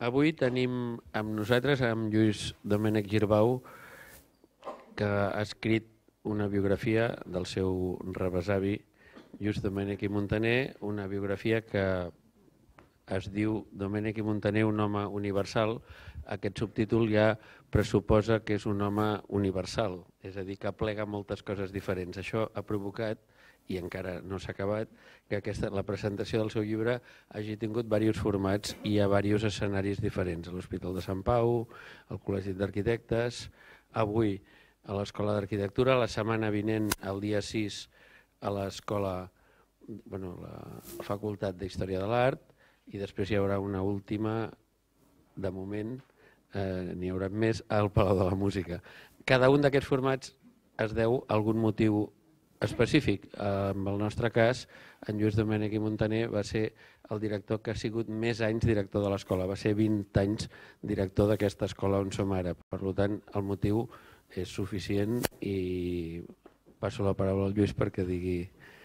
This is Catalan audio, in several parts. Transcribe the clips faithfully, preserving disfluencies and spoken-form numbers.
Avui tenim amb nosaltres, amb Lluís Domènech Girbau, que ha escrit una biografia del seu rebesavi, Lluís Domènech i Muntaner, una biografia que es diu Domènech i Muntaner, un home universal. Aquest subtítol ja pressuposa que és un home universal, és a dir, que aplega moltes coses diferents. Això ha provocat, i encara no s'ha acabat, que aquesta, la presentació del seu llibre hagi tingut diversos formats i a diversos escenaris diferents. A l'Hospital de Sant Pau, al Col·legi d'Arquitectes, avui a l'Escola d'Arquitectura, la setmana vinent, el dia sis, a l'Escola, bueno, la Facultat d'Història de l'Art, i després hi haurà una última, de moment, eh, n'hi haurà més, al Palau de la Música. Cada un d'aquests formats es deu a algun motiu específic. En el nostre cas, en Lluís Domènech i Muntaner va ser el director que ha sigut més anys director de l'escola. Va ser vint anys director d'aquesta escola on som ara. Per tant, el motiu és suficient i passo la paraula al Lluís perquè digui...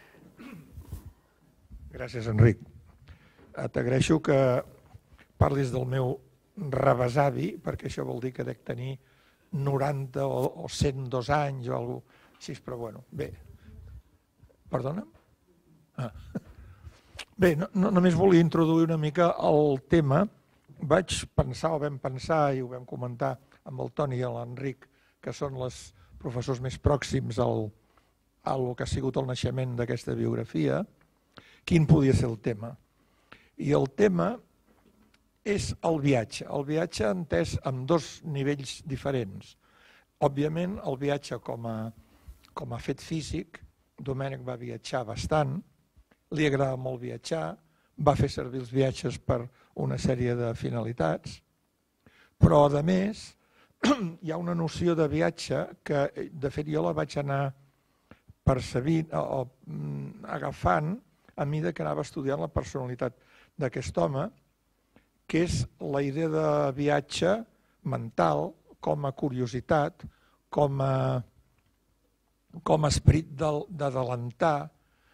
Gràcies, Enric. T'agraeixo que parlis del meu rebesavi, perquè això vol dir que dec tenir noranta o cent dos anys o alguna cosa així, però bueno, bé. Perdona? Ah. Bé, no, no, només volia introduir una mica el tema. Vaig pensar, o vam pensar, i ho vam comentar amb el Toni i l'Enric, que són els professors més pròxims al, al que ha sigut el naixement d'aquesta biografia, quin podia ser el tema. I el tema és el viatge. El viatge entès amb dos nivells diferents. Òbviament, el viatge com a, com a fet físic. Domènech va viatjar bastant, li agrada molt viatjar, va fer servir els viatges per una sèrie de finalitats, però a més hi ha una noció de viatge que de fet jo la vaig anar percebint o agafant a mesura que anava estudiant la personalitat d'aquest home, que és la idea de viatge mental com a curiositat, com a com a esperit d'adelantar,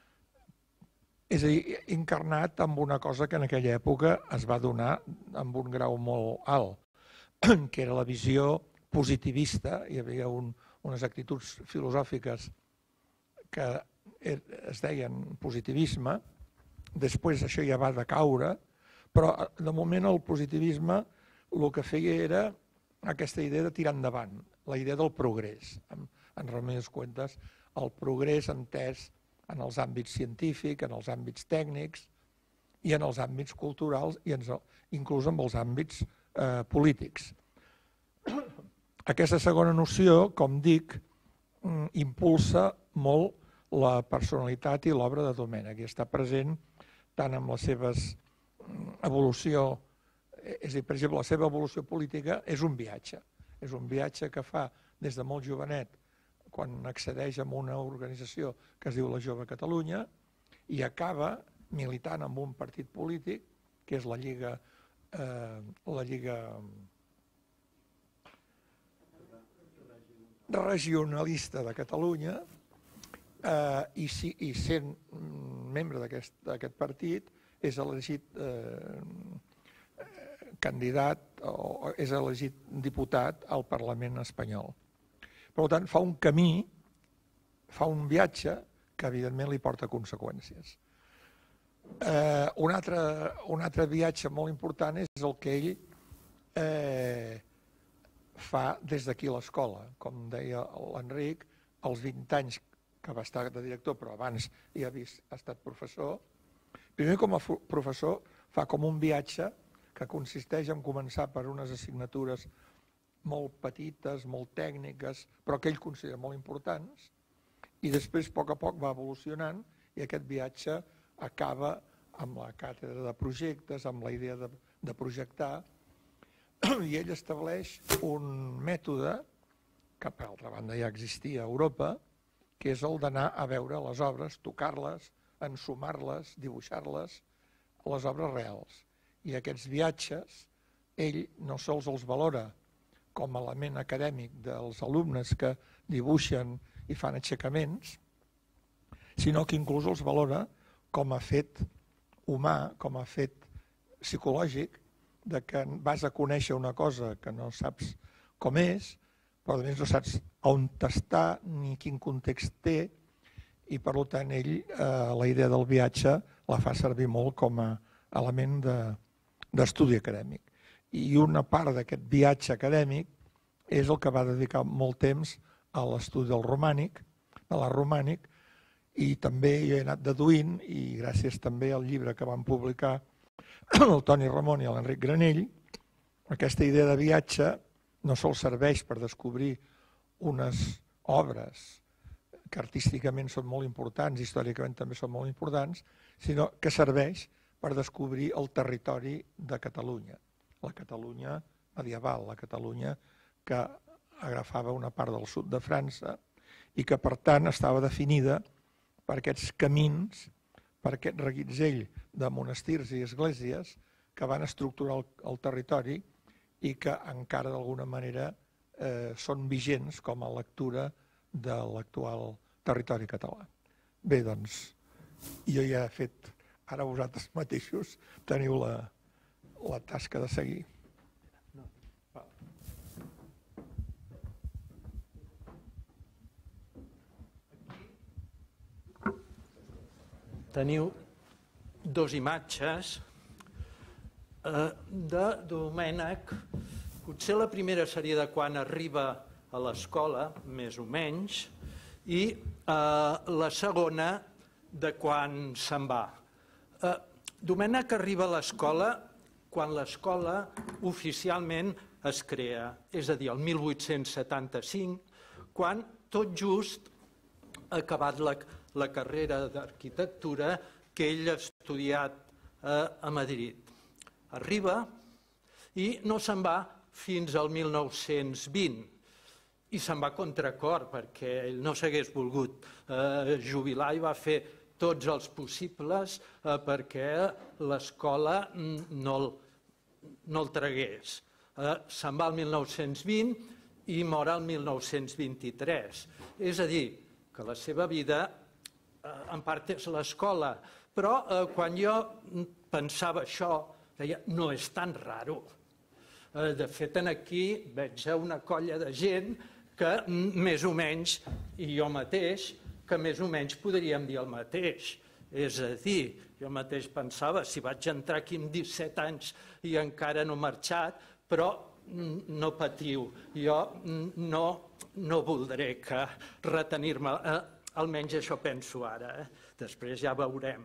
és a dir, encarnat amb una cosa que en aquella època es va donar amb un grau molt alt, que era la visió positivista. Hi havia un, unes actituds filosòfiques que es deien positivisme, després això ja va decaure, però de moment el positivisme el que feia era aquesta idea de tirar endavant, la idea del progrés. En remeis comptes, el progrés entès en els àmbits científics, en els àmbits tècnics i en els àmbits culturals i inclús en els àmbits eh, polítics. Aquesta segona noció, com dic, impulsa molt la personalitat i l'obra de Domènech i està present tant en la seva evolució, és a dir, per exemple, la seva evolució política és un viatge. És un viatge que fa des de molt jovenet, quan accedeix a una organització que es diu la Jove Catalunya i acaba militant en un partit polític, que és la Lliga, eh, la Lliga Regionalista de Catalunya, eh, i, si, i sent membre d'aquest partit és elegit eh, candidat o és elegit diputat al Parlament espanyol. Per tant, fa un camí, fa un viatge que evidentment li porta conseqüències. Eh, un, altre, un altre viatge molt important és el que ell eh, fa des d'aquí a l'escola. Com deia l'Enric, als vint anys que va estar de director, però abans ja ha, vist, ha estat professor, primer com a professor fa com un viatge que consisteix en començar per unes assignatures molt petites, molt tècniques, però que ell considera molt importants, i després, a poc a poc, va evolucionant i aquest viatge acaba amb la càtedra de projectes, amb la idea de, de projectar, i ell estableix un mètode, que per altra banda ja existia a Europa, que és el d'anar a veure les obres, tocar-les, ensumar-les, dibuixar-les, les obres reals. I aquests viatges, ell no sols els valora com a element acadèmic dels alumnes que dibuixen i fan aixecaments, sinó que inclús els valora com a fet humà, com a fet psicològic, de que vas a conèixer una cosa que no saps com és, però a més no saps on està ni quin context té, i per tant ell eh, la idea del viatge la fa servir molt com a element d'estudi acadèmic. I una part d'aquest viatge acadèmic és el que va dedicar molt temps a l'estudi del romànic, de l'art romànic, i també jo he anat deduint, i gràcies també al llibre que van publicar el Toni Ramon i l'Enric Granell, aquesta idea de viatge no sols serveix per descobrir unes obres que artísticament són molt importants, històricament també són molt importants, sinó que serveix per descobrir el territori de Catalunya, la Catalunya medieval, la Catalunya que agafava una part del sud de França i que per tant estava definida per aquests camins, per aquest reguitzell de monestirs i esglésies que van estructurar el, el territori i que encara d'alguna manera eh, són vigents com a lectura de l'actual territori català. Bé, doncs, jo ja he fet, ara vosaltres mateixos teniu la, la tasca de seguir. No. Teniu dos imatges eh, de Domènec. Potser la primera seria de quan arriba a l'escola, més o menys, i eh, la segona de quan se'n va. Eh, Domènec arriba a l'escola quan l'escola oficialment es crea, és a dir, el mil vuit-cents setanta-cinc, quan tot just ha acabat la, la carrera d'arquitectura que ell ha estudiat eh, a Madrid. Arriba i no se'n va fins al mil nou-cents vint. I se'n va a contracor, perquè ell no s'hagués volgut eh, jubilar i va fer tots els possibles eh, perquè l'escola no, no el tragués. Eh, se'n va al mil nou-cents vint i mor al mil nou-cents vint-i-tres. És a dir, que la seva vida eh, en part és l'escola, però eh, quan jo pensava això, deia, no és tan raro. Eh, de fet, aquí veig una colla de gent que més o menys, i jo mateix, que més o menys podríem dir el mateix. És a dir, jo mateix pensava, si vaig entrar aquí amb disset anys i encara no he marxat, però no patiu, jo no, no voldré que retenir-me, eh, almenys això penso ara, eh? Després ja veurem.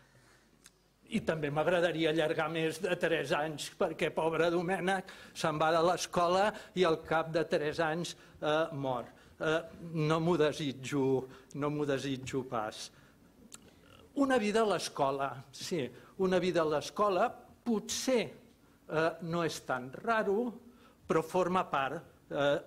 I també m'agradaria allargar més de tres anys, perquè pobre Domènec se'n va de l'escola i al cap de tres anys eh, mor. Eh, no m'ho desitjo, no m'ho desitjo pas. Una vida a l'escola, sí, una vida a l'escola potser eh, no és tan raro, però forma part eh,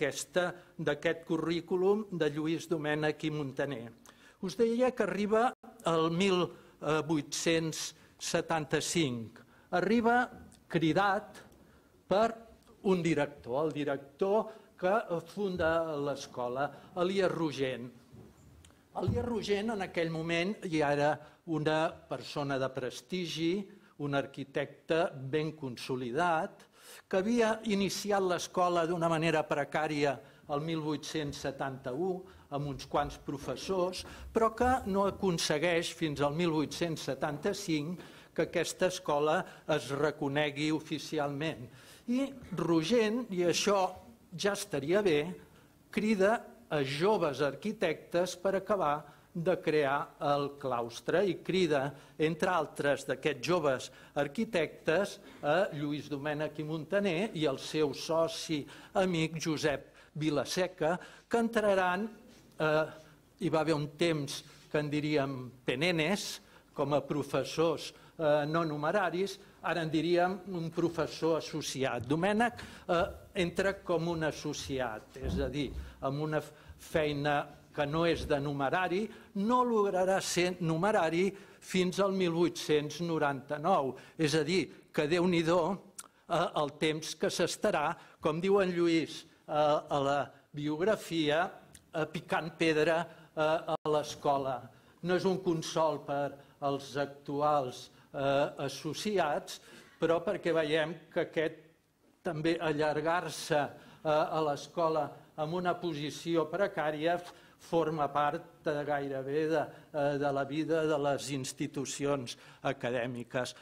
d'aquest currículum de Lluís Domènech i Muntaner. Us deia que arriba al mil vuit-cents setanta-cinc. Arriba cridat per un director, el director que funda l'escola, Elies Rogent. Elies Rogent en aquell moment ja era una persona de prestigi, un arquitecte ben consolidat, que havia iniciat l'escola d'una manera precària el mil vuit-cents setanta-u, amb uns quants professors, però que no aconsegueix fins al mil vuit-cents setanta-cinc que aquesta escola es reconegui oficialment. I Rogent, i això ja estaria bé, crida a joves arquitectes per acabar de crear el claustre i crida, entre altres d'aquests joves arquitectes, a Lluís Domènech i Muntaner i el seu soci amic Josep Vilaseca, que entraran, eh, hi va haver un temps que en diríem penenes, com a professors eh, no numeraris, ara en diríem un professor associat. Domènech eh, entra com un associat, és a dir, amb una feina que no és de numerari, no lograrà ser numerari fins al mil vuit-cents noranta-nou. És a dir, que Déu-n'hi-do eh, el temps que s'estarà, com diu en Lluís eh, a la biografia, eh, picant pedra eh, a l'escola. No és un consol per als actuals eh, associats, però perquè veiem que aquest també allargar-se a l'escola amb una posició precària forma part de, gairebé de, de la vida de les institucions acadèmiques.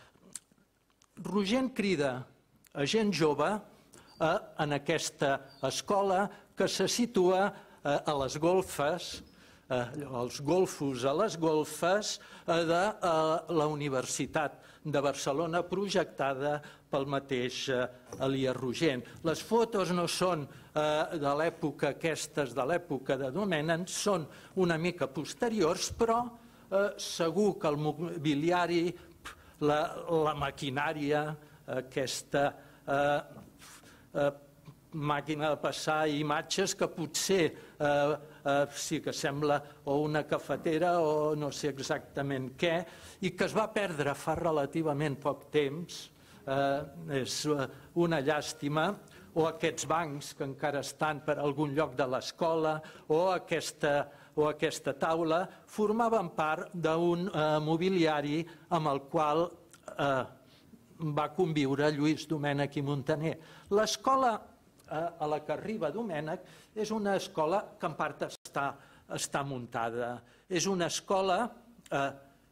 Rogent crida a gent jove eh, en aquesta escola que se situa eh, a les golfes, eh, els golfos a les golfes eh, de eh, la Universitat de Barcelona, projectada pel mateix eh, Elies Rogent. Les fotos no són eh, de l'època aquestes, de l'època de Domènech, són una mica posteriors, però eh, segur que el mobiliari, la, la maquinària, aquesta eh, eh, màquina de passar imatges que potser eh, eh, sí que sembla o una cafetera o no sé exactament què, i que es va perdre fa relativament poc temps, eh, és una llàstima, o aquests bancs que encara estan per algun lloc de l'escola, o aquesta, o aquesta taula, formaven part d'un eh, mobiliari amb el qual eh, va conviure Lluís Domènech i Muntaner. L'escola a la que arriba Domènech és una escola que en part està, està muntada. És una escola eh,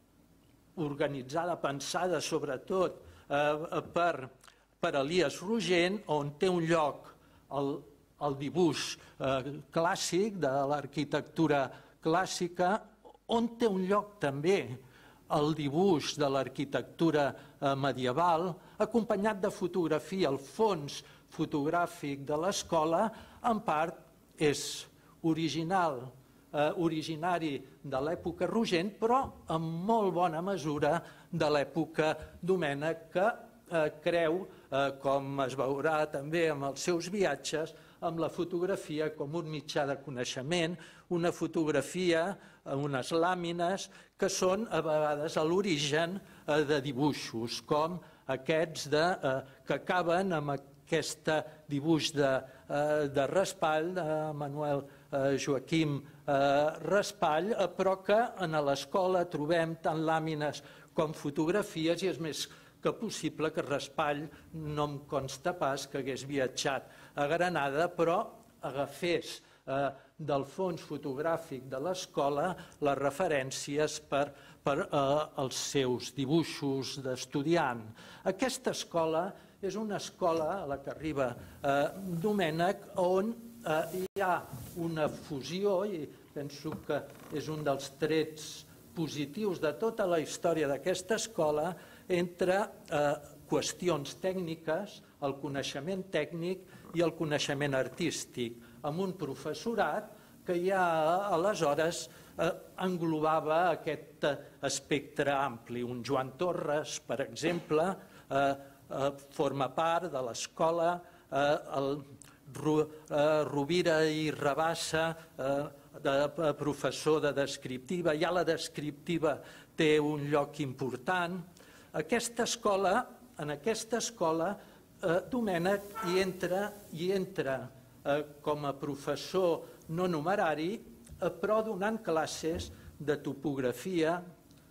organitzada, pensada sobretot eh, per, per Elies Rogent, on té un lloc el, el dibuix eh, clàssic de l'arquitectura clàssica, on té un lloc també el dibuix de l'arquitectura eh, medieval, acompanyat de fotografia, el fons fotogràfic de l'escola, en part és original, eh, originari de l'època Rogent, però en molt bona mesura de l'època Domènech, que eh, creu, eh, com es veurà també amb els seus viatges, amb la fotografia com un mitjà de coneixement, una fotografia, unes làmines, que són a vegades a l'origen eh, de dibuixos, com aquests de, eh, que acaben amb aquest dibuix de, eh, de Raspall, de Manuel eh, Joaquim eh, Raspall, eh, però que en l'escola trobem tant làmines com fotografies, i és més que possible que Raspall no em consta pas que hagués viatjat a Granada, però agafés eh, del fons fotogràfic de l'escola les referències per, per eh, els seus dibuixos d'estudiant. Aquesta escola és una escola a la que arriba eh, Domènech, on eh, hi ha una fusió, i penso que és un dels trets positius de tota la història d'aquesta escola, entre eh, qüestions tècniques, el coneixement tècnic i el coneixement artístic, amb un professorat que ja aleshores eh, englobava aquest espectre ampli. Un Joan Torres, per exemple, eh, eh, forma part de l'escola, eh, el Ru, eh, Rovira i Rabassa, eh, de professor de descriptiva, ja la descriptiva té un lloc important. Aquesta escola, en aquesta escola, eh, Domènech hi entra, hi entra eh, com a professor no numerari, eh, però donant classes de topografia,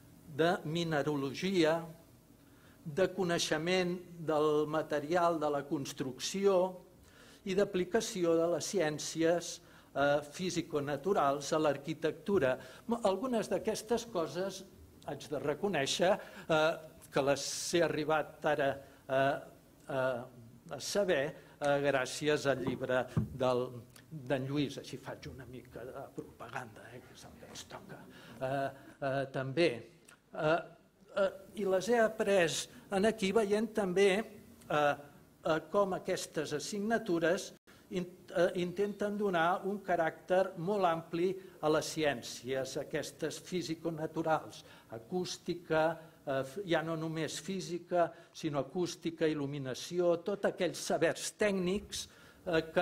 de mineralogia, de coneixement del material de la construcció i d'aplicació de les ciències eh, físico-naturals a l'arquitectura. Algunes d'aquestes coses haig de reconèixer eh, que les he arribat ara eh, eh, a saber eh, gràcies al llibre d'en Lluís. Així faig una mica de propaganda, eh, que és el que ens toca. Eh, eh, també. Eh, eh, I les he après en aquí veient també eh, eh, com aquestes assignatures intenten donar un caràcter molt ampli a les ciències, aquestes físico-naturals, acústica, ja no només física, sinó acústica, il·luminació, tots aquells sabers tècnics que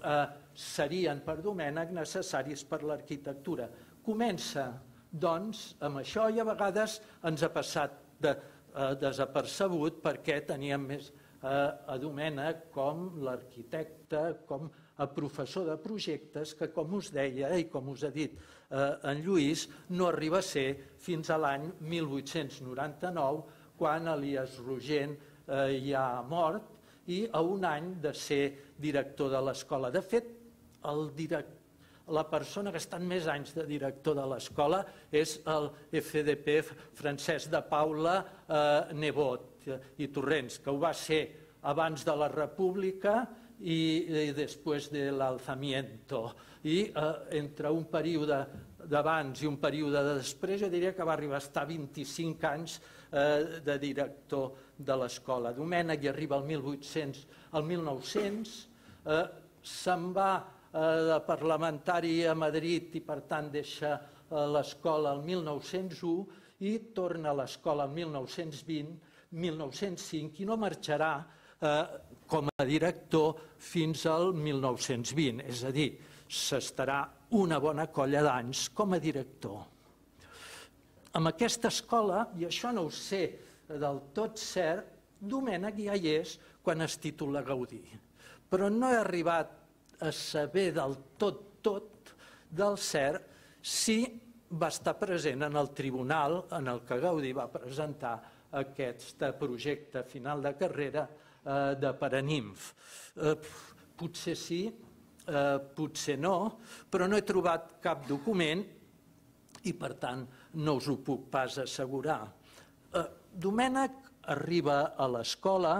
serien per Domènech necessaris per l'arquitectura. Comença, doncs, amb això, i a vegades ens ha passat de, eh, desapercebut perquè teníem més a Domènech com l'arquitecte, com a professor de projectes, que, com us deia i com us ha dit eh, en Lluís, no arriba a ser fins a l'any mil vuit-cents noranta-nou, quan Elies Rogent ja mort, i a un any de ser director de l'escola. De fet, el director la persona que ha estat més anys de director de l'escola és el F D P Francesc de Paula eh, Nebot i Torrents, que ho va ser abans de la República i, i després de l'alzamiento. I eh, entre un període d'abans i un període de després, jo diria que va arribar a estar vint-i-cinc anys eh, de director de l'escola. Domènec hi arriba al mil vuit-cents, al mil nou-cents, eh, se'n va de parlamentari a Madrid i per tant deixa l'escola el mil nou-cents u i torna a l'escola el mil nou-cents vint, mil nou-cents cinc i no marxarà com a director fins al mil nou-cents vint, és a dir, s'estarà una bona colla d'anys com a director. Amb aquesta escola, i això no ho sé del tot cert, Domènec ja hi és quan es titula Gaudí, però no he arribat a saber del tot, tot, del cert, si va estar present en el tribunal en el que Gaudí va presentar aquest projecte final de carrera de Paranimf. Potser sí, potser no, però no he trobat cap document i, per tant, no us ho puc pas assegurar. Domènec arriba a l'escola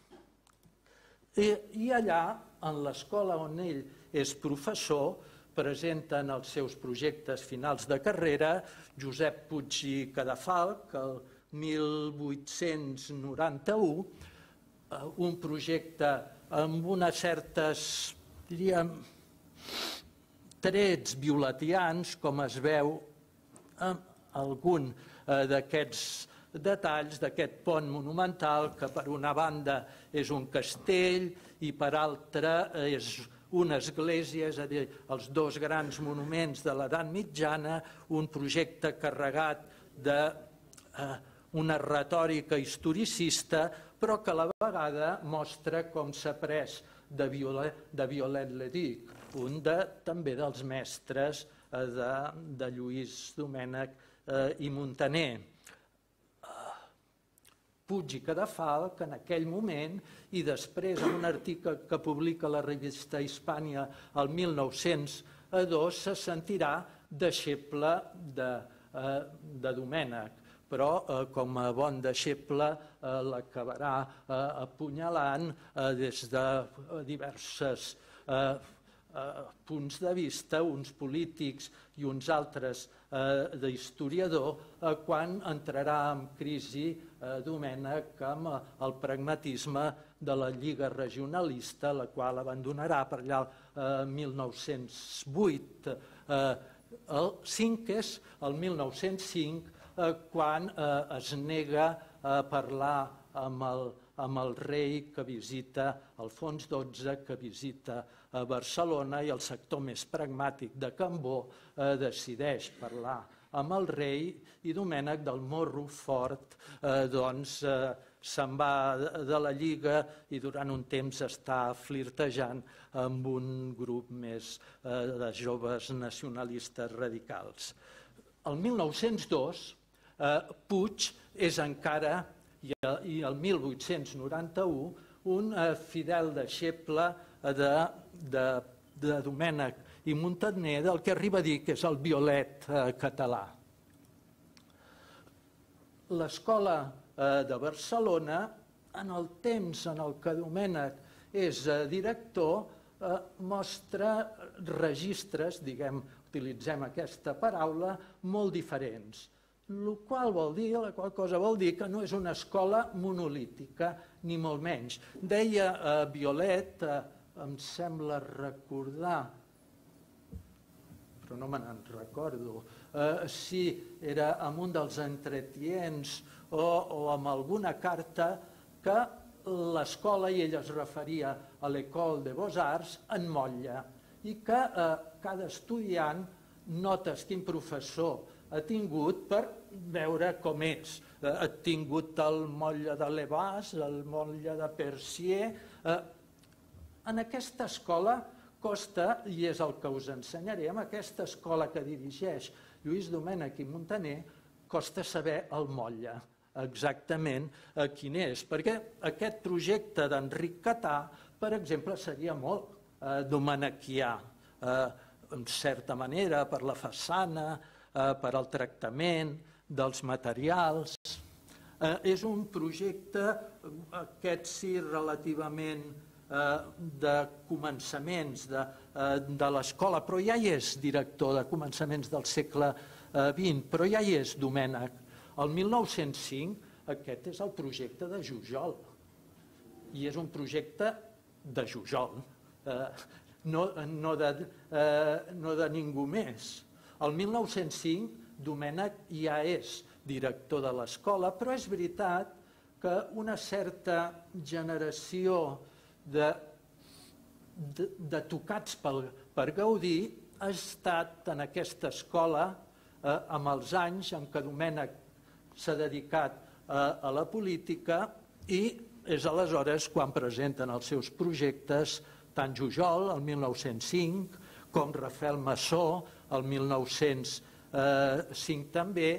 i allà, en l'escola on ell és professor, presenten els seus projectes finals de carrera Josep Puig i Cadafalch, el mil vuit-cents noranta-u, un projecte amb unes certes, diríem, trets violatians, com es veu en algun d'aquests detalls d'aquest pont monumental, que per una banda és un castell i per altra és una església, és a dir, els dos grans monuments de l'edat mitjana, un projecte carregat d'una retòrica historicista, però que a la vegada mostra com s'ha pres de Viollet-le-Duc, un també dels mestres de Lluís Domènech i Muntaner. Puig i Cadafalch, en aquell moment, i després en un article que publica la revista Hispània el mil nou-cents dos, se sentirà deixeble de Domènec, però com a bon deixeble l'acabarà apunyalant des de diverses punts de vista, uns polítics i uns altres d'historiador, quan entrarà en crisi Domènec amb el pragmatisme de la Lliga Regionalista, la qual abandonarà per allà el mil nou-cents vuit. El cinc és el mil nou-cents cinc, quan es nega a parlar amb el amb el rei que visita, Alfons dotze, que visita a Barcelona, i el sector més pragmàtic de Cambó decideix parlar amb el rei, i Domènec del morro fort se'n va de la Lliga i durant un temps està flirtejant amb un grup més de joves nacionalistes radicals. El mil nou-cents dos, Puig és encara, i el mil vuit-cents noranta-u, un fidel deixeble de Domènec i Muntaner, del que arriba a dir que és el Violet català. L'escola de Barcelona, en el temps en el que Domènec és director, mostra registres, diguem, utilitzem aquesta paraula, molt diferents. La qual vol dir, la qual cosa vol dir que no és una escola monolítica, ni molt menys. Deia Violet, em sembla recordar, però no me n'en recordo, si era amb un dels entretiens o amb alguna carta, que l'escola, i ell es referia a l'École des Beaux-Arts, en motlla, i que cada estudiant notes quin professor ha tingut per veure com és. Ha tingut el motlle de Levas, el motlle de Percier. En aquesta escola costa, i és el que us ensenyaré, en aquesta escola que dirigeix Lluís Domènech i Muntaner, costa saber el motlle. exactament quin és, perquè aquest projecte d'Enric Catà, per exemple, seria molt domènequià, en certa manera, per la façana, per al tractament dels materials. És un projecte, aquest sí, relativament de començaments de l'escola, però ja hi és director de començaments del segle vint, però ja hi és Domènec. El mil nou-cents cinc aquest és el projecte de Jujol, i és un projecte de Jujol, no de ningú més. El mil nou-cents cinc Domènec ja és director de l'escola, però és veritat que una certa generació de tocats per Gaudí ha estat en aquesta escola amb els anys en què Domènec s'ha dedicat a la política, i és aleshores quan presenten els seus projectes tant Jujol, el mil nou-cents cinc, com Rafael Masó, el mil nou-cents cinc també,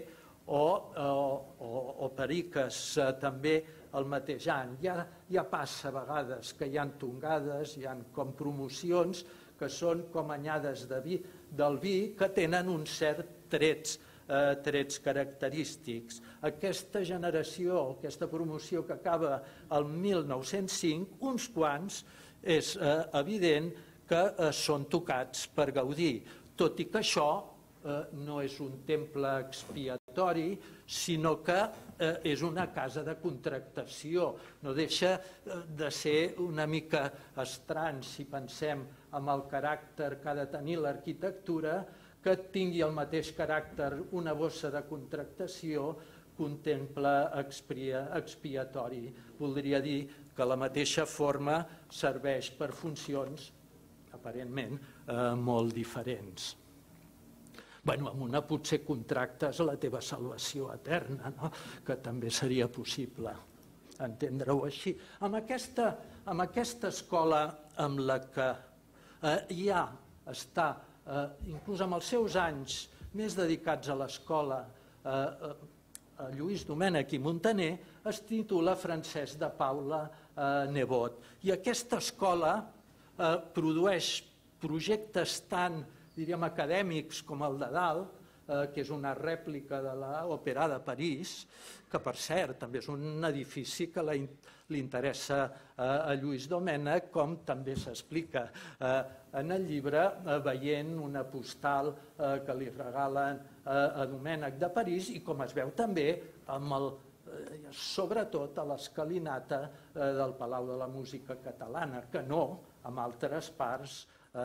o Periques també el mateix any. Ja passa a vegades que hi ha tongades, hi ha com promocions que són com anyades del vi que tenen uns certs trets característics. Aquesta generació, aquesta promoció que acaba el mil nou-cents cinc, uns quants, és evident que són tocats per Gaudí, tot i que això no és un temple expiatori, sinó que és una casa de contractació. No deixa de ser una mica estrany, si pensem en el caràcter que ha de tenir l'arquitectura, que tingui el mateix caràcter una bossa de contractació que un temple expiatori. Voldria dir que la mateixa forma serveix per funcions aparentment molt diferents. Bueno, amb una potser contractes la teva salvació eterna, que també seria possible entendre-ho així. Amb aquesta escola amb la que ja està, inclús amb els seus anys més dedicats a l'escola, Lluís Domènech i Muntaner, es titula Francesc de Paula Nebot. I aquesta escola produeix projectes tan, diríem, acadèmics com el de dalt, que és una rèplica de l'Òpera de París, que per cert també és un edifici que li interessa a Lluís Domènech, com també s'explica en el llibre, veient una postal que li regalen a Domènech de París, i com es veu també amb el sobretot a l'escalinata del Palau de la Música Catalana, que no en altres parts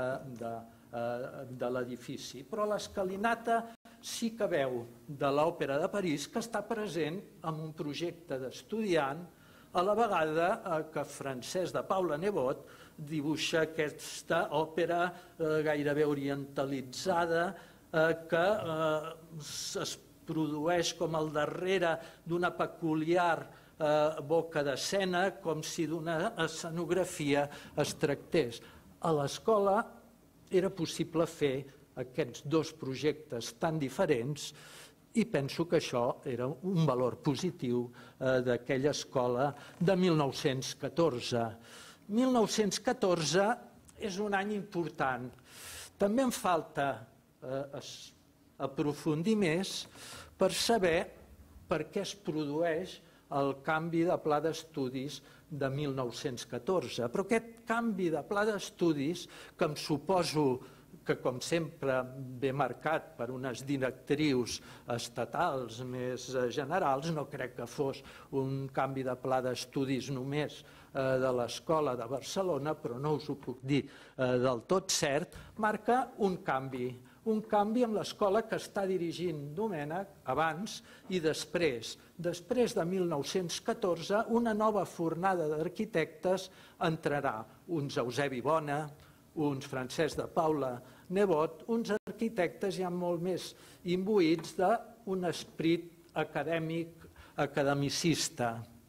de l'edifici. Però l'escalinata sí que veu de l'Òpera de París que està present en un projecte d'estudiant, a la vegada que Francesc de Paula Nebot dibuixa aquesta òpera gairebé orientalitzada que es produeix com al darrere d'una peculiar boca d'escena, com si d'una escenografia es tractés. A l'escola era possible fer aquests dos projectes tan diferents, i penso que això era un valor positiu d'aquella escola de mil nou-cents catorze. mil nou-cents catorze és un any important. També em falta aprofundir més per saber per què es produeix el canvi de pla d'estudis de mil nou-cents catorze. Però aquest canvi de pla d'estudis, que em suposo que, com sempre, ve marcat per unes directrius estatals més generals, no crec que fos un canvi de pla d'estudis només de l'Escola de Barcelona, però no us ho puc dir del tot cert, marca un canvi, un canvi amb l'escola que està dirigint Domènech abans i després. Després de mil nou-cents catorze, una nova fornada d'arquitectes entrarà, uns Eusebi Bona, uns Francesc de Paula Nebot, uns arquitectes ja molt més imbuïts d'un esperit acadèmic, academicista.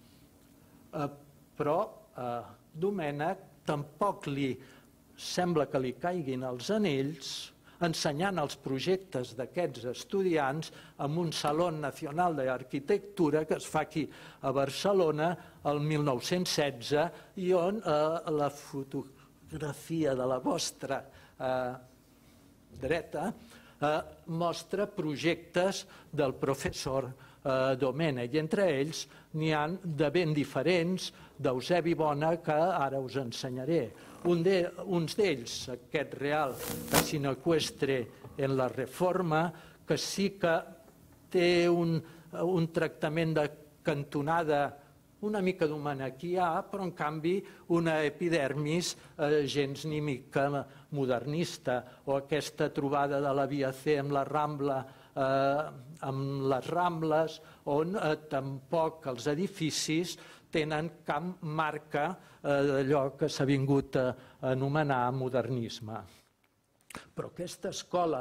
Però Domènech tampoc li sembla que li caiguin els anells ensenyant els projectes d'aquests estudiants en un Saló Nacional d'Arquitectura que es fa aquí a Barcelona el mil nou-cents setze i on la fotografia de la vostra dreta mostra projectes del professor Domènech, i entre ells n'hi ha de ben diferents d'Eusebi Bona que ara us ensenyaré. Uns d'ells, aquest Real Casino Eqüestre en la Reforma, que sí que té un tractament de cantonada una mica d'homenaquià, però en canvi una epidermis gens ni mica modernista, o aquesta trobada de la Via C amb la Rambla, amb les Rambles, on tampoc els edificis tenen cap marca d'allò que s'ha vingut a anomenar modernisme. Però aquesta escola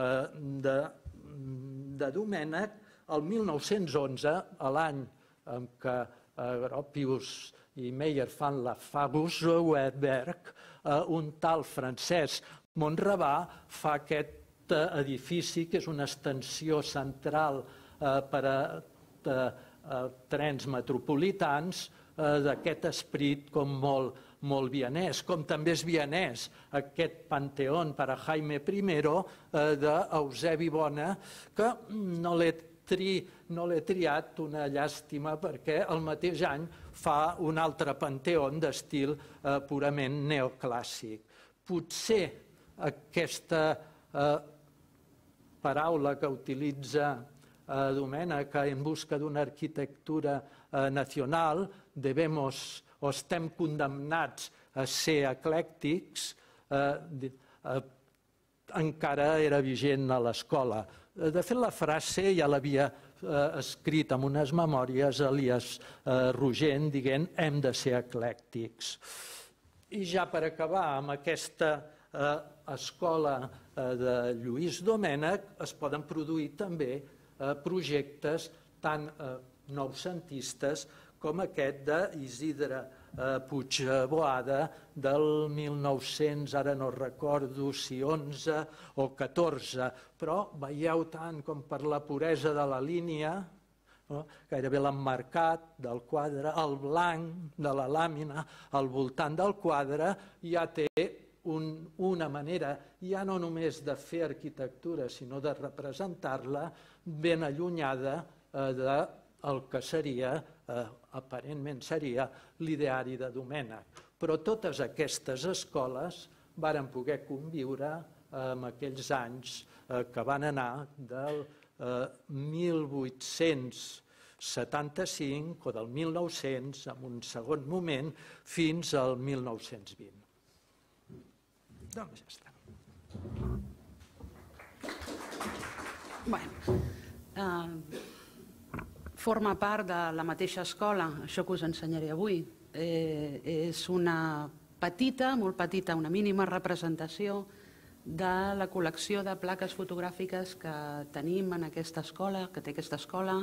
de Domènech, el mil nou-cents onze, l'any en què Gropius i Meyer fan la Fabus Werkberg, un tal Francesc Monravà fa aquest edifici, que és una extensió central per a trens metropolitans, d'aquest esperit com molt vienès, com també és vienès aquest Panteón per a Jaime I d'Eusebi Bona, que no l'he triat, una llàstima, perquè el mateix any fa un altre Panteón d'estil purament neoclàssic. Potser aquesta paraula que utilitza Domènech en busca d'una arquitectura nacional, debemos o estem condemnats a ser eclèctics, encara era vigent a l'escola. De fet, la frase ja l'havia escrit en unes memòries Elies Rogent dient hem de ser eclèctics. I ja per acabar amb aquesta escola de Lluís Domènech es poden produir també projectes tan noucentistes com aquest d'Isidre Puigboada del mil nou-cents, ara no recordo si onze o catorze, però veieu tant com per la puresa de la línia, gairebé l'emmarcat del quadre, el blanc de la làmina al voltant del quadre, ja té una manera, ja no només de fer arquitectura, sinó de representar-la ben allunyada del que seria, aparentment seria, l'ideari de Domènech. Però totes aquestes escoles varen poder conviure en aquells anys que van anar del mil vuit-cents setanta-cinc o del mil nou-cents, en un segon moment, fins al mil nou-cents vint. Doncs ja està. Forma part de la mateixa escola, això que us ensenyaré avui. És una petita, molt petita, una mínima representació de la col·lecció de plaques fotogràfiques que tenim en aquesta escola, que té aquesta escola,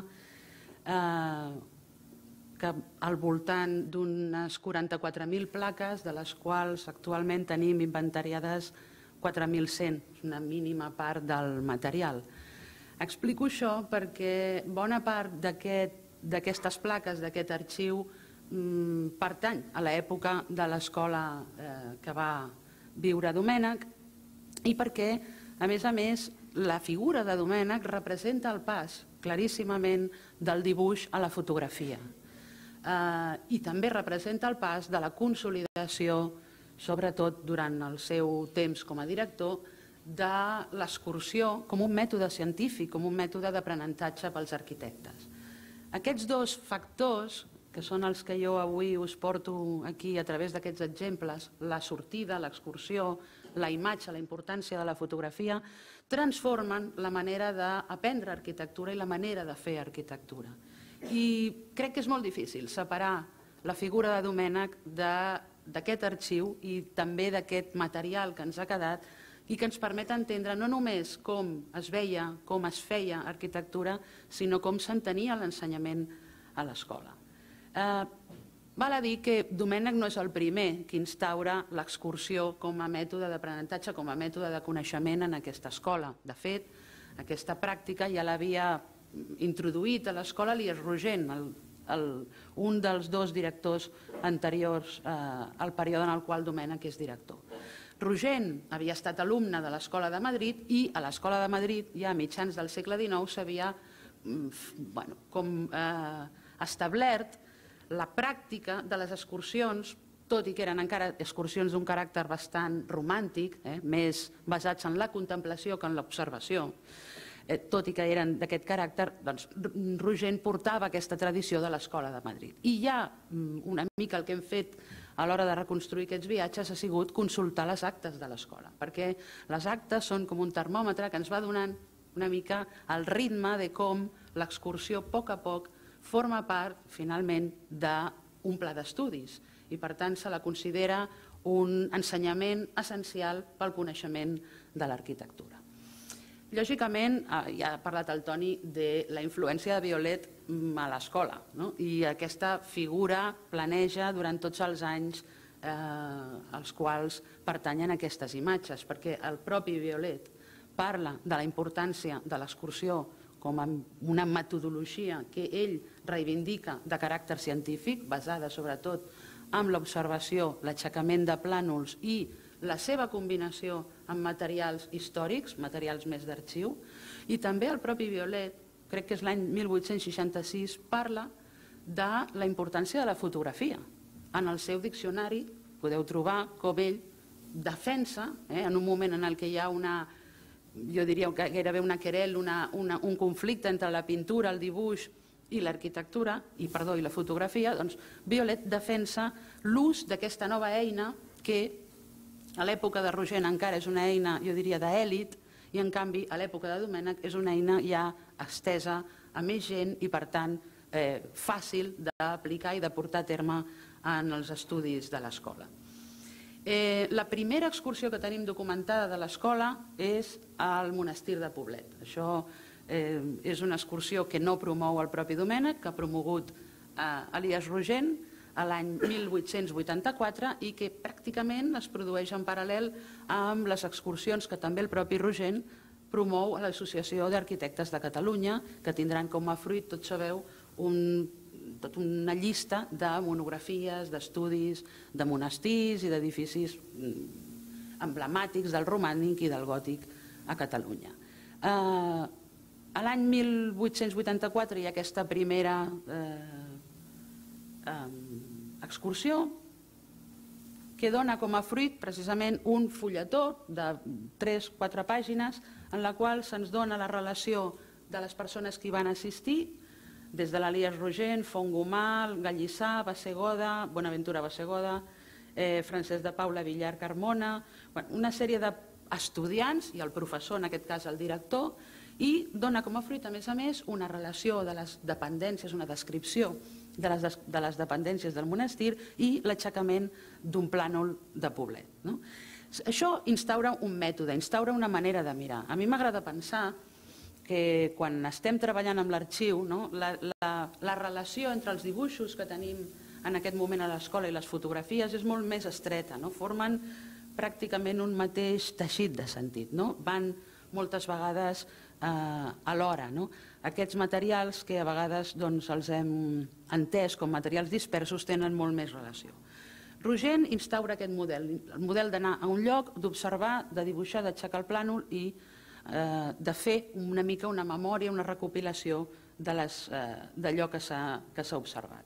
que al voltant d'unes quaranta-quatre mil plaques, de les quals actualment tenim inventariades quatre mil cent, una mínima part del material. Explico això perquè bona part d'aquestes plaques, d'aquest arxiu, pertany a l'època de l'escola que va viure Domènech i perquè, a més a més, la figura de Domènech representa el pas claríssimament del dibuix a la fotografia. I també representa el pas de la consolidació, sobretot durant el seu temps com a director, de l'excursió com un mètode científic, com un mètode d'aprenentatge pels arquitectes. Aquests dos factors, que són els que jo avui us porto aquí a través d'aquests exemples, la sortida, l'excursió, la imatge, la importància de la fotografia, transformen la manera d'aprendre arquitectura i la manera de fer arquitectura. I crec que és molt difícil separar la figura de Domènech d'aquest arxiu i també d'aquest material que ens ha quedat i que ens permet entendre no només com es veia, com es feia arquitectura, sinó com s'entenia l'ensenyament a l'escola. Val a dir que Domènec no és el primer que instaura l'excursió com a mètode d'aprenentatge, com a mètode de coneixement en aquesta escola. De fet, aquesta pràctica ja l'havia introduït a l'escola Elies Rogent, el, el, un dels dos directors anteriors eh, al període en el qual Domènec és director. Rogent havia estat alumne de l'Escola de Madrid i a l'Escola de Madrid ja a mitjans del segle dinou s'havia bueno, com eh, establert la pràctica de les excursions, tot i que eren encara excursions d'un caràcter bastant romàntic, eh, més basats en la contemplació que en l'observació, eh, tot i que eren d'aquest caràcter, doncs Rogent portava aquesta tradició de l'Escola de Madrid. I ja una mica el que hem fet a l'hora de reconstruir aquests viatges ha sigut consultar les actes de l'escola, perquè les actes són com un termòmetre que ens va donant una mica el ritme de com l'excursió a poc a poc forma part, finalment, d'un pla d'estudis i, per tant, se la considera un ensenyament essencial pel coneixement de l'arquitectura. Lògicament, ja ha parlat el Toni de la influència de Violet a l'escola, no? I aquesta figura planeja durant tots els anys eh, als quals pertanyen aquestes imatges, perquè el propi Violet parla de la importància de l'excursió com a una metodologia que ell reivindica de caràcter científic, basada sobretot en l'observació, l'aixecament de plànols i la seva combinació amb materials històrics, materials més d'arxiu, i també el propi Violet, crec que és l'any mil vuit-cents seixanta-sis, parla de la importància de la fotografia. En el seu diccionari podeu trobar com ell defensa, eh, en un moment en el que hi ha una jo diria que gairebé una querel, una, una, un conflicte entre la pintura, el dibuix i l'arquitectura, i perdó, i la fotografia, doncs Violet defensa l'ús d'aquesta nova eina que a l'època de Rogent encara és una eina, jo diria, d'èlit, i en canvi a l'època de Domènec és una eina ja estesa a més gent i per tant eh, fàcil d'aplicar i de portar a terme en els estudis de l'escola. Eh, la primera excursió que tenim documentada de l'escola és al monestir de Poblet. Això eh, és una excursió que no promou el propi Domènec, que ha promogut eh, Elies Rogent a l'any mil vuit-cents vuitanta-quatre i que pràcticament es produeix en paral·lel amb les excursions que també el propi Rogent promou a l'Associació d'Arquitectes de Catalunya, que tindran com a fruit, tots sabeu, un tota una llista de monografies, d'estudis, de monestirs i d'edificis emblemàtics del romànic i del gòtic a Catalunya. Eh, a l'any mil vuit-cents vuitanta-quatre hi ha aquesta primera eh, eh, excursió que dona com a fruit precisament un fulletó de tres o quatre pàgines en la qual se'ns dona la relació de les persones que hi van assistir, des de l'Elies Rogent, Fontgomà, Gallissà, Bassegoda, Bonaventura Bassegoda, eh, Francesc de Paula Villar Carmona, bueno, una sèrie d'estudiants i el professor, en aquest cas el director, i dona com a fruit, a més a més, una relació de les dependències, una descripció de les, de les dependències del monestir i l'aixecament d'un plànol de Poblet. No? Això instaura un mètode, instaura una manera de mirar. A mi m'agrada pensar que quan estem treballant amb l'arxiu, no, la, la, la relació entre els dibuixos que tenim en aquest moment a l'escola i les fotografies és molt més estreta, no? Formen pràcticament un mateix teixit de sentit, no? Van moltes vegades eh, alhora. No? Aquests materials que a vegades doncs, els hem entès com materials dispersos tenen molt més relació. Rogent instaura aquest model, el model d'anar a un lloc, d'observar, de dibuixar, d'aixecar el plànol i eh, de fer una mica una memòria, una recopilació d'allò eh, que s'ha observat.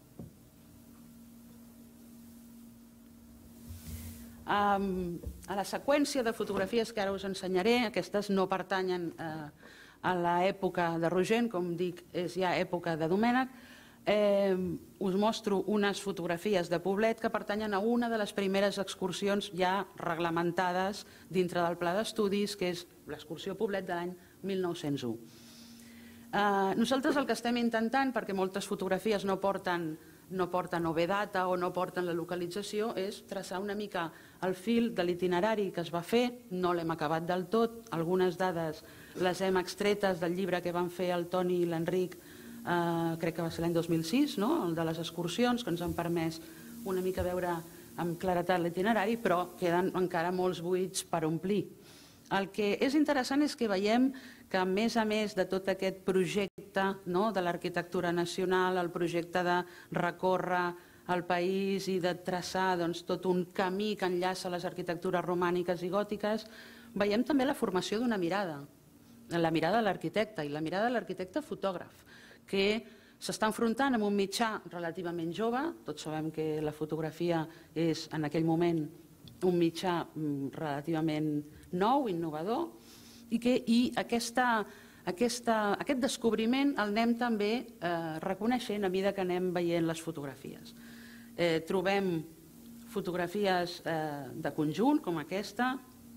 Um, a la seqüència de fotografies que ara us ensenyaré, aquestes no pertanyen eh, a l'època de Rogent, com dic, és ja època de Domènec, eh, us mostro unes fotografies de Poblet que pertanyen a una de les primeres excursions ja reglamentades dintre del pla d'estudis, que és l'excursió Poblet de l'any mil nou-cents u. Eh, nosaltres el que estem intentant, perquè moltes fotografies no porten no porten o bé data o no porten la localització, és traçar una mica el fil de l'itinerari que es va fer, no l'hem acabat del tot, algunes dades les hem extretes del llibre que van fer el Toni i l'Enric, eh, crec que va ser l'any dos mil sis, no? El de les excursions, que ens han permès una mica veure amb claretat l'itinerari, però queden encara molts buits per omplir. El que és interessant és que veiem que, a més a més de tot aquest projecte de l'arquitectura nacional, el projecte de recórrer el país i de traçar tot un camí que enllaça les arquitectures romàniques i gòtiques, veiem també la formació d'una mirada, la mirada de l'arquitecte i la mirada de l'arquitecte fotògraf, que s'està enfrontant amb un mitjà relativament jove. Tots sabem que la fotografia és en aquell moment un mitjà relativament nou, innovador, i que aquest descobriment el anem també reconeixent a mesura que anem veient les fotografies. Trobem fotografies de conjunt, com aquesta,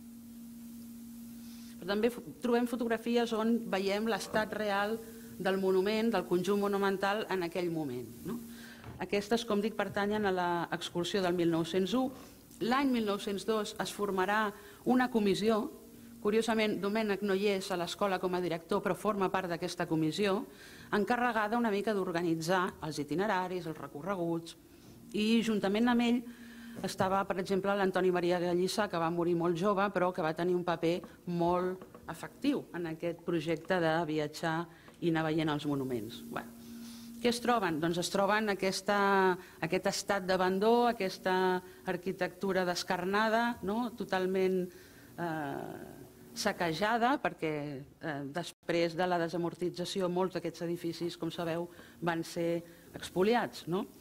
però també trobem fotografies on veiem l'estat real del monument, del conjunt monumental en aquell moment. Aquestes, com dic, pertanyen a l'excursió del mil nou-cents u. L'any mil nou-cents dos es formarà una comissió. Curiosament, Domènech no hi és a l'escola com a director, però forma part d'aquesta comissió, encarregada una mica d'organitzar els itineraris, els recorreguts, i juntament amb ell estava, per exemple, l'Antoni Maria Gallissà, que va morir molt jove, però que va tenir un paper molt efectiu en aquest projecte de viatjar i anar veient els monuments. Què es troben? Doncs es troben aquest estat d'abandó, aquesta arquitectura descarnada, totalment saquejada, perquè després de la desamortització molts d'aquests edificis, com sabeu, van ser expoliats.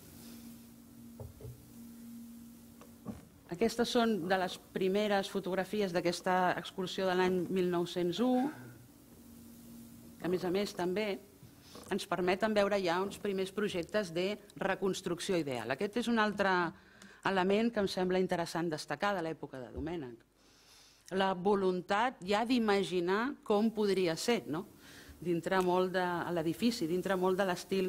Aquestes són de les primeres fotografies d'aquesta excursió de l'any mil nou-cents u. A més a més, també ens permeten veure ja uns primers projectes de reconstrucció ideal. Aquest és un altre element que em sembla interessant destacar de l'època de Domènech. La voluntat ja d'imaginar com podria ser, dintre molt de l'edifici, dintre molt de l'estil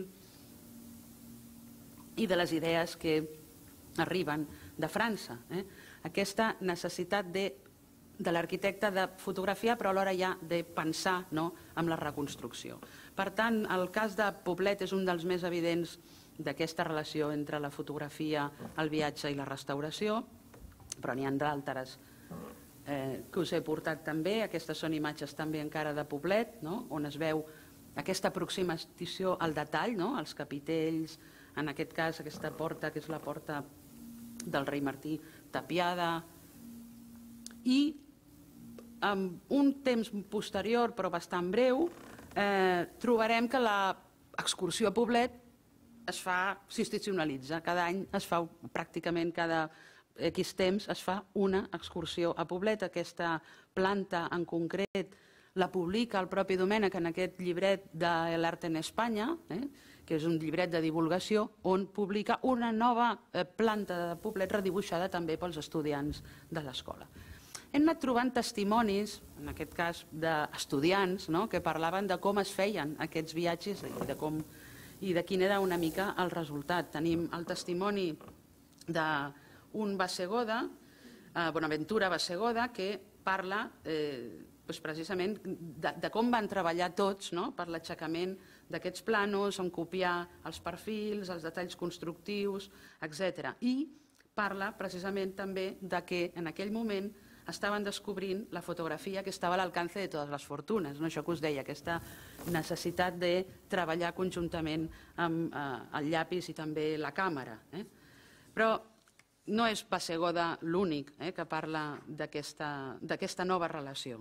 i de les idees que arriben de França. Aquesta necessitat de l'arquitecte de fotografiar, però alhora ja de pensar en la reconstrucció. Per tant, el cas de Poblet és un dels més evidents d'aquesta relació entre la fotografia, el viatge i la restauració, però n'hi ha d'altres que us he portat també. Aquestes són imatges també encara de Poblet, on es veu aquesta aproximació al detall, els capitells, en aquest cas aquesta porta, que és la porta del rei Martí, tapiada, i en un temps posterior, però bastant breu, trobarem que l'excursió a Poblet es fa, s'institucionalitza. Cada any es fa, pràcticament cada X temps, es fa una excursió a Poblet. Aquesta planta en concret la publica el propi Domènech en aquest llibret de El arte en Espanya, que és un llibret de divulgació, on publica una nova planta de Poblet redibuixada també pels estudiants de l'escola. Hem anat trobant testimonis, en aquest cas d'estudiants, que parlaven de com es feien aquests viatges i de quin era una mica el resultat. Tenim el testimoni d'un Bassegoda, Bonaventura Bassegoda, que parla precisament de com van treballar tots per l'aixecament d'aquests plànols, en copiar els perfils, els detalls constructius, etcètera. I parla precisament també que en aquell moment estaven descobrint la fotografia que estava a l'alcance de totes les fortunes. Això que us deia, aquesta necessitat de treballar conjuntament amb el llapis i també la càmera. Però no és Bassegoda l'únic que parla d'aquesta nova relació.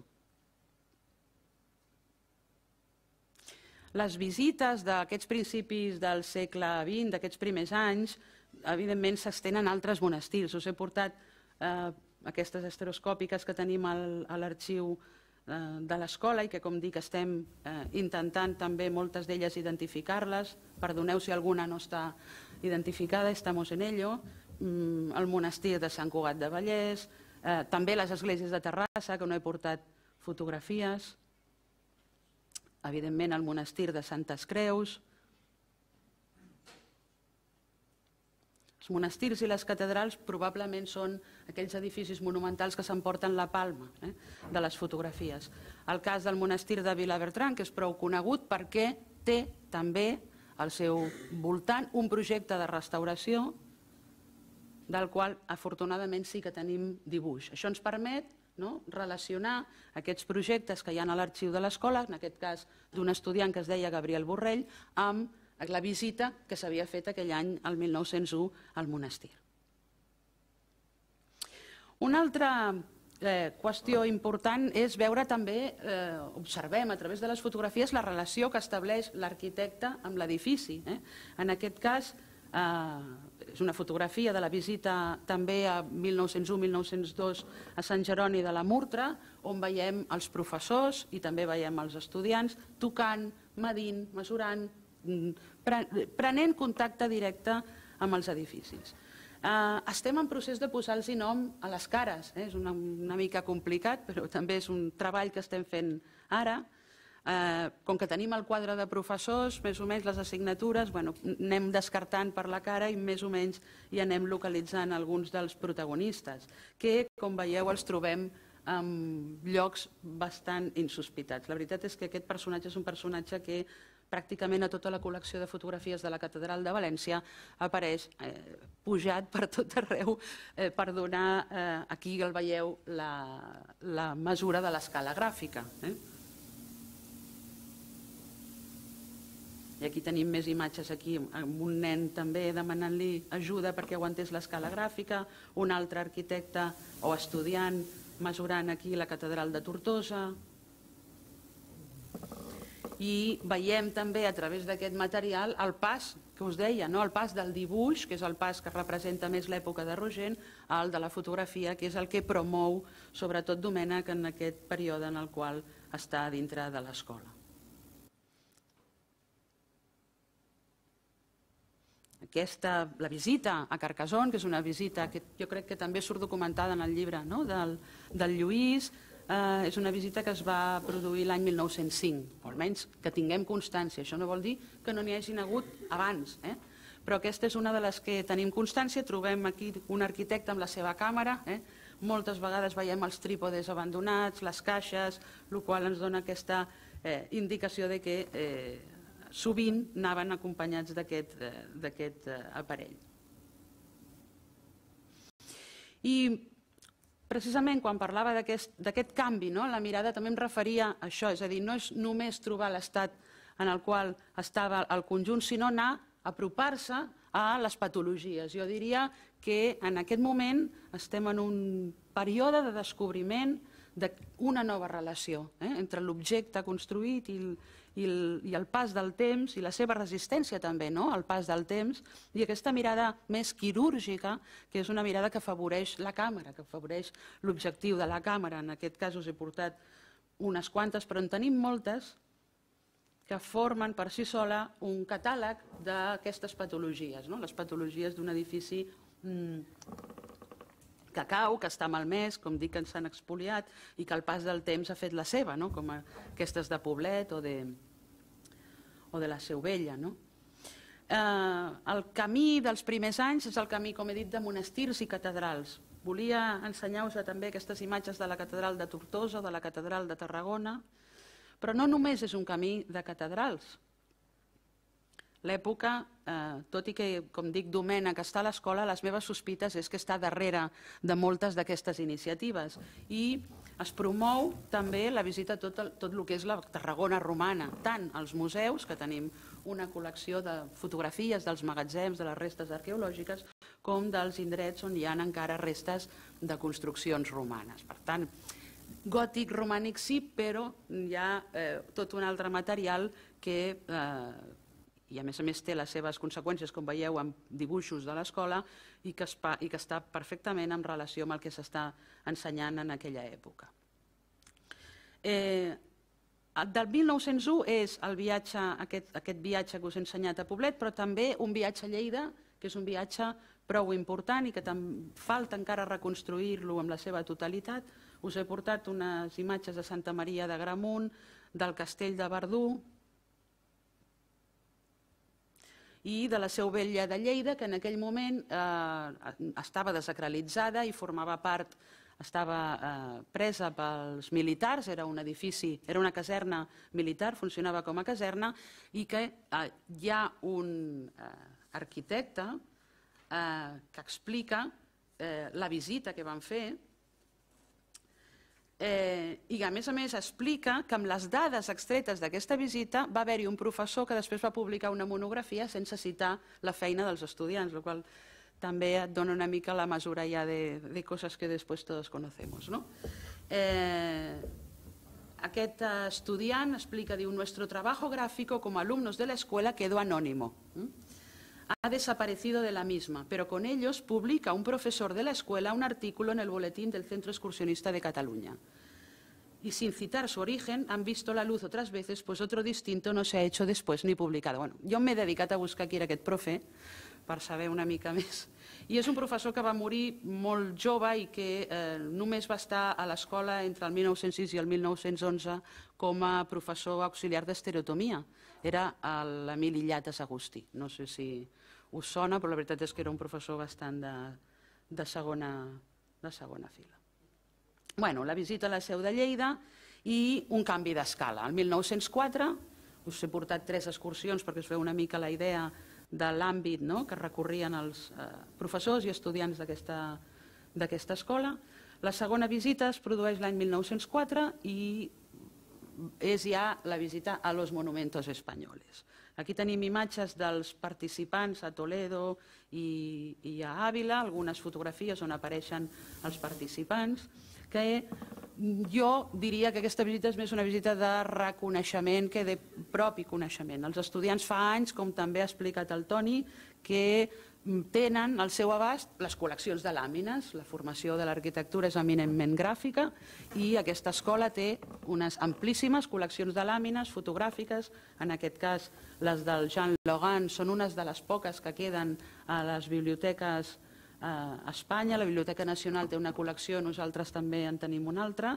Les visites d'aquests principis del segle vint, d'aquests primers anys, evidentment s'estenen a altres monestirs. Us he portat aquestes estereoscòpiques que tenim a l'arxiu de l'escola i que, com dic, estem intentant també moltes d'elles identificar-les. Perdoneu si alguna no està identificada, estamos en ello. El monestir de Sant Cugat de Vallès, també les esglésies de Terrassa, que no he portat fotografies, evidentment el monestir de Santes Creus. Els monestirs i les catedrals probablement són aquells edificis monumentals que s'emporten la palma de les fotografies. El cas del monestir de Vilabertran, que és prou conegut perquè té també al seu voltant un projecte de restauració del qual afortunadament sí que tenim dibuix. Això ens permet relacionar aquests projectes que hi ha a l'arxiu de l'escola, en aquest cas d'un estudiant que es deia Gabriel Borrell, amb la visita que s'havia fet aquell any, el mil nou-cents u, al monestir. Una altra qüestió important és veure també, observem a través de les fotografies la relació que estableix l'arquitecte amb l'edifici. En aquest cas, és una fotografia de la visita també a mil nou-cents u mil nou-cents dos a Sant Jeroni de la Murtra, on veiem els professors i també veiem els estudiants tocant, medint, mesurant, prenent contacte directe amb els edificis. Estem en procés de posar-los nom a les cares, és una mica complicat, però també és un treball que estem fent ara. Com que tenim el quadre de professors, més o menys les assignatures, anem descartant per la cara i més o menys hi anem localitzant alguns dels protagonistes, que, com veieu, els trobem en llocs bastant insospitats. La veritat és que aquest personatge és un personatge que pràcticament a tota la col·lecció de fotografies de la Catedral de València apareix pujat per tot arreu per donar, aquí el veieu, la mesura de l'escala gràfica. I aquí tenim més imatges, aquí amb un nen també demanant-li ajuda perquè aguantés l'escala gràfica, un altre arquitecte o estudiant mesurant aquí la Catedral de Tortosa. I veiem també a través d'aquest material el pas que us deia, el pas del dibuix, que és el pas que representa més l'època de Rogent, al de la fotografia, que és el que promou sobretot Domènech en aquest període en el qual està dintre de l'escola. Aquesta, la visita a Carcassonne, que és una visita que jo crec que també surt documentada en el llibre del Lluís, és una visita que es va produir l'any mil nou-cents cinc, o almenys que tinguem constància. Això no vol dir que no n'hi hagin hagut abans, però aquesta és una de les que tenim constància. Trobem aquí un arquitecte amb la seva càmera, moltes vegades veiem els trípodes abandonats, les caixes, el qual ens dona aquesta indicació de que sovint anaven acompanyats d'aquest aparell. I precisament quan parlava d'aquest canvi, la mirada també em referia a això, és a dir, no és només trobar l'estat en el qual estava el conjunt, sinó anar a apropar-se a les patologies. Jo diria que en aquest moment estem en un període de descobriment d'una nova relació entre l'objecte construït i el pas del temps i la seva resistència també al pas del temps, i aquesta mirada més quirúrgica, que és una mirada que afavoreix la càmera, que afavoreix l'objectiu de la càmera. En aquest cas us he portat unes quantes, però en tenim moltes que formen per si sola un catàleg d'aquestes patologies, les patologies d'un edifici que cau, que està malmès, com dic, que s'han expoliat i que al pas del temps ha fet la seva, com aquestes de Poblet o de la Seu Vella. El camí dels primers anys és el camí, com he dit, de monestirs i catedrals. Volia ensenyar-vos també aquestes imatges de la Catedral de Tortosa o de la Catedral de Tarragona, però no només és un camí de catedrals. L'època, tot i que, com dic, Domènech està a l'escola, les meves sospites és que està darrere de moltes d'aquestes iniciatives. I es promou també la visita a tot el que és la Tarragona romana, tant als museus, que tenim una col·lecció de fotografies dels magatzems, de les restes arqueològiques, com dels indrets on hi ha encara restes de construccions romanes. Per tant, gòtic, romànic sí, però hi ha tot un altre material que i a més a més té les seves conseqüències, com veieu, amb dibuixos de l'escola i que està perfectament en relació amb el que s'està ensenyant en aquella època. Del mil nou-cents u és aquest viatge que us he ensenyat a Poblet, però també un viatge a Lleida, que és un viatge prou important i que falta encara reconstruir-lo amb la seva totalitat. Us he portat unes imatges de Santa Maria d'Agramunt, del castell de Verdú, i de la Seu Vella de Lleida, que en aquell moment estava desacralitzada i formava part, estava presa pels militars, era un edifici, era una caserna militar, funcionava com a caserna, i que hi ha un arquitecte que explica la visita que van fer i a més a més explica que amb les dades extretes d'aquesta visita va haver-hi un professor que després va publicar una monografia sense citar la feina dels estudiants, el qual també et dona una mica la mesura ja de coses que després tots conocemos. Aquest estudiant explica, diu, nuestro trabajo gráfico como alumnos de la escuela quedó anónimo. Ha desaparecido de la misma, pero con ellos publica un profesor de la escuela un artículo en el boletín del Centro Excursionista de Cataluña. Y sin citar su origen, han visto la luz otras veces, pues otro distinto no se ha hecho después ni publicado. Bueno, jo m'he dedicat a buscar qui era aquest profe, per saber una mica més. I és un professor que va morir molt jove i que només va estar a l'escola entre el mil nou-cents sis i el mil nou-cents onze com a professor auxiliar d'estereotomia. Era l'Emili Llates Agustí. No sé si us sona, però la veritat és que era un professor bastant de segona fila. Bueno, la visita a la Seu de Lleida i un canvi d'escala. El mil nou-cents quatre, us he portat tres excursions perquè us feu una mica la idea de l'àmbit que recorrien els professors i estudiants d'aquesta escola. La segona visita es produeix l'any mil nou-cents quatre i és ja la visita a los monumentos españoles. Aquí tenim imatges dels participants a Toledo i a Àvila, algunes fotografies on apareixen els participants, que jo diria que aquesta visita és més una visita de reconeixement que de propi coneixement. Els estudiants fa anys, com també ha explicat el Toni, que tenen al seu abast les col·leccions de làmines. La formació de l'arquitectura és eminentment gràfica i aquesta escola té unes amplíssimes col·leccions de làmines fotogràfiques. En aquest cas, les del Jean Logan són unes de les poques que queden a les biblioteques a Espanya. La Biblioteca Nacional té una col·lecció, nosaltres també en tenim una altra,